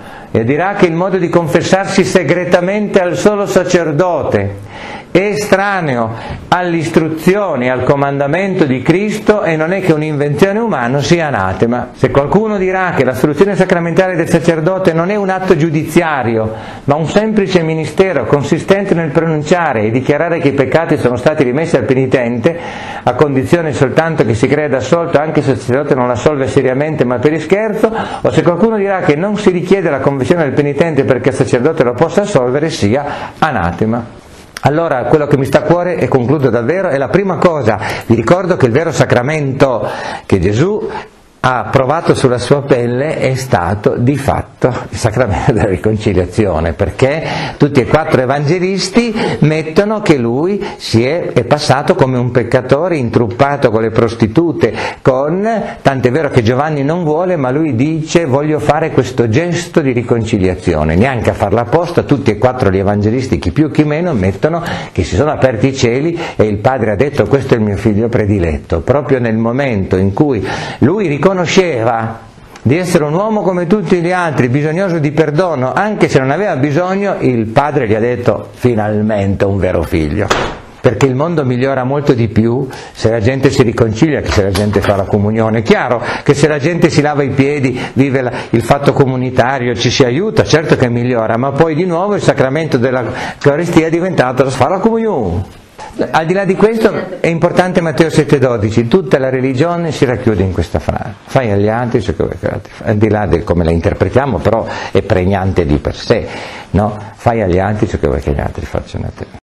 S1: e dirà che il modo di confessarsi segretamente al solo sacerdote è estraneo all'istruzione e al comandamento di Cristo e non è che un'invenzione umana, sia anatema. Se qualcuno dirà che l'assoluzione sacramentale del sacerdote non è un atto giudiziario, ma un semplice ministero consistente nel pronunciare e dichiarare che i peccati sono stati rimessi al penitente, a condizione soltanto che si creda assolto anche se il sacerdote non l'assolve seriamente ma per scherzo, o se qualcuno dirà che non si richiede la conversione del penitente perché il sacerdote lo possa assolvere, sia anatema. Allora, quello che mi sta a cuore, e concludo davvero, è la prima cosa. Vi ricordo che il vero sacramento che Gesù ha provato sulla sua pelle è stato di fatto il sacramento della riconciliazione, perché tutti e 4 evangelisti mettono che lui è passato come un peccatore intruppato con le prostitute, tant'è vero che Giovanni non vuole, ma lui dice voglio fare questo gesto di riconciliazione, neanche a farla apposta. Tutti e 4 gli evangelisti, chi più chi meno, mettono che si sono aperti i cieli e il Padre ha detto questo è il mio figlio prediletto, proprio nel momento in cui lui riconosceva di essere un uomo come tutti gli altri, bisognoso di perdono, anche se non aveva bisogno, il Padre gli ha detto finalmente un vero figlio. Perché il mondo migliora molto di più se la gente si riconcilia che se la gente fa la comunione. È chiaro che se la gente si lava i piedi, vive il fatto comunitario, ci si aiuta, certo che migliora, ma poi di nuovo il sacramento dell'Eucaristia è diventato la fare la comunione. Al di là di questo è importante Matteo 7,12, tutta la religione si racchiude in questa frase, fai agli altri ciò che vuoi che altri facciano, al di là di come la interpretiamo, però è pregnante di per sé, no? Fai agli altri ciò che vuoi che gli altri facciano a te.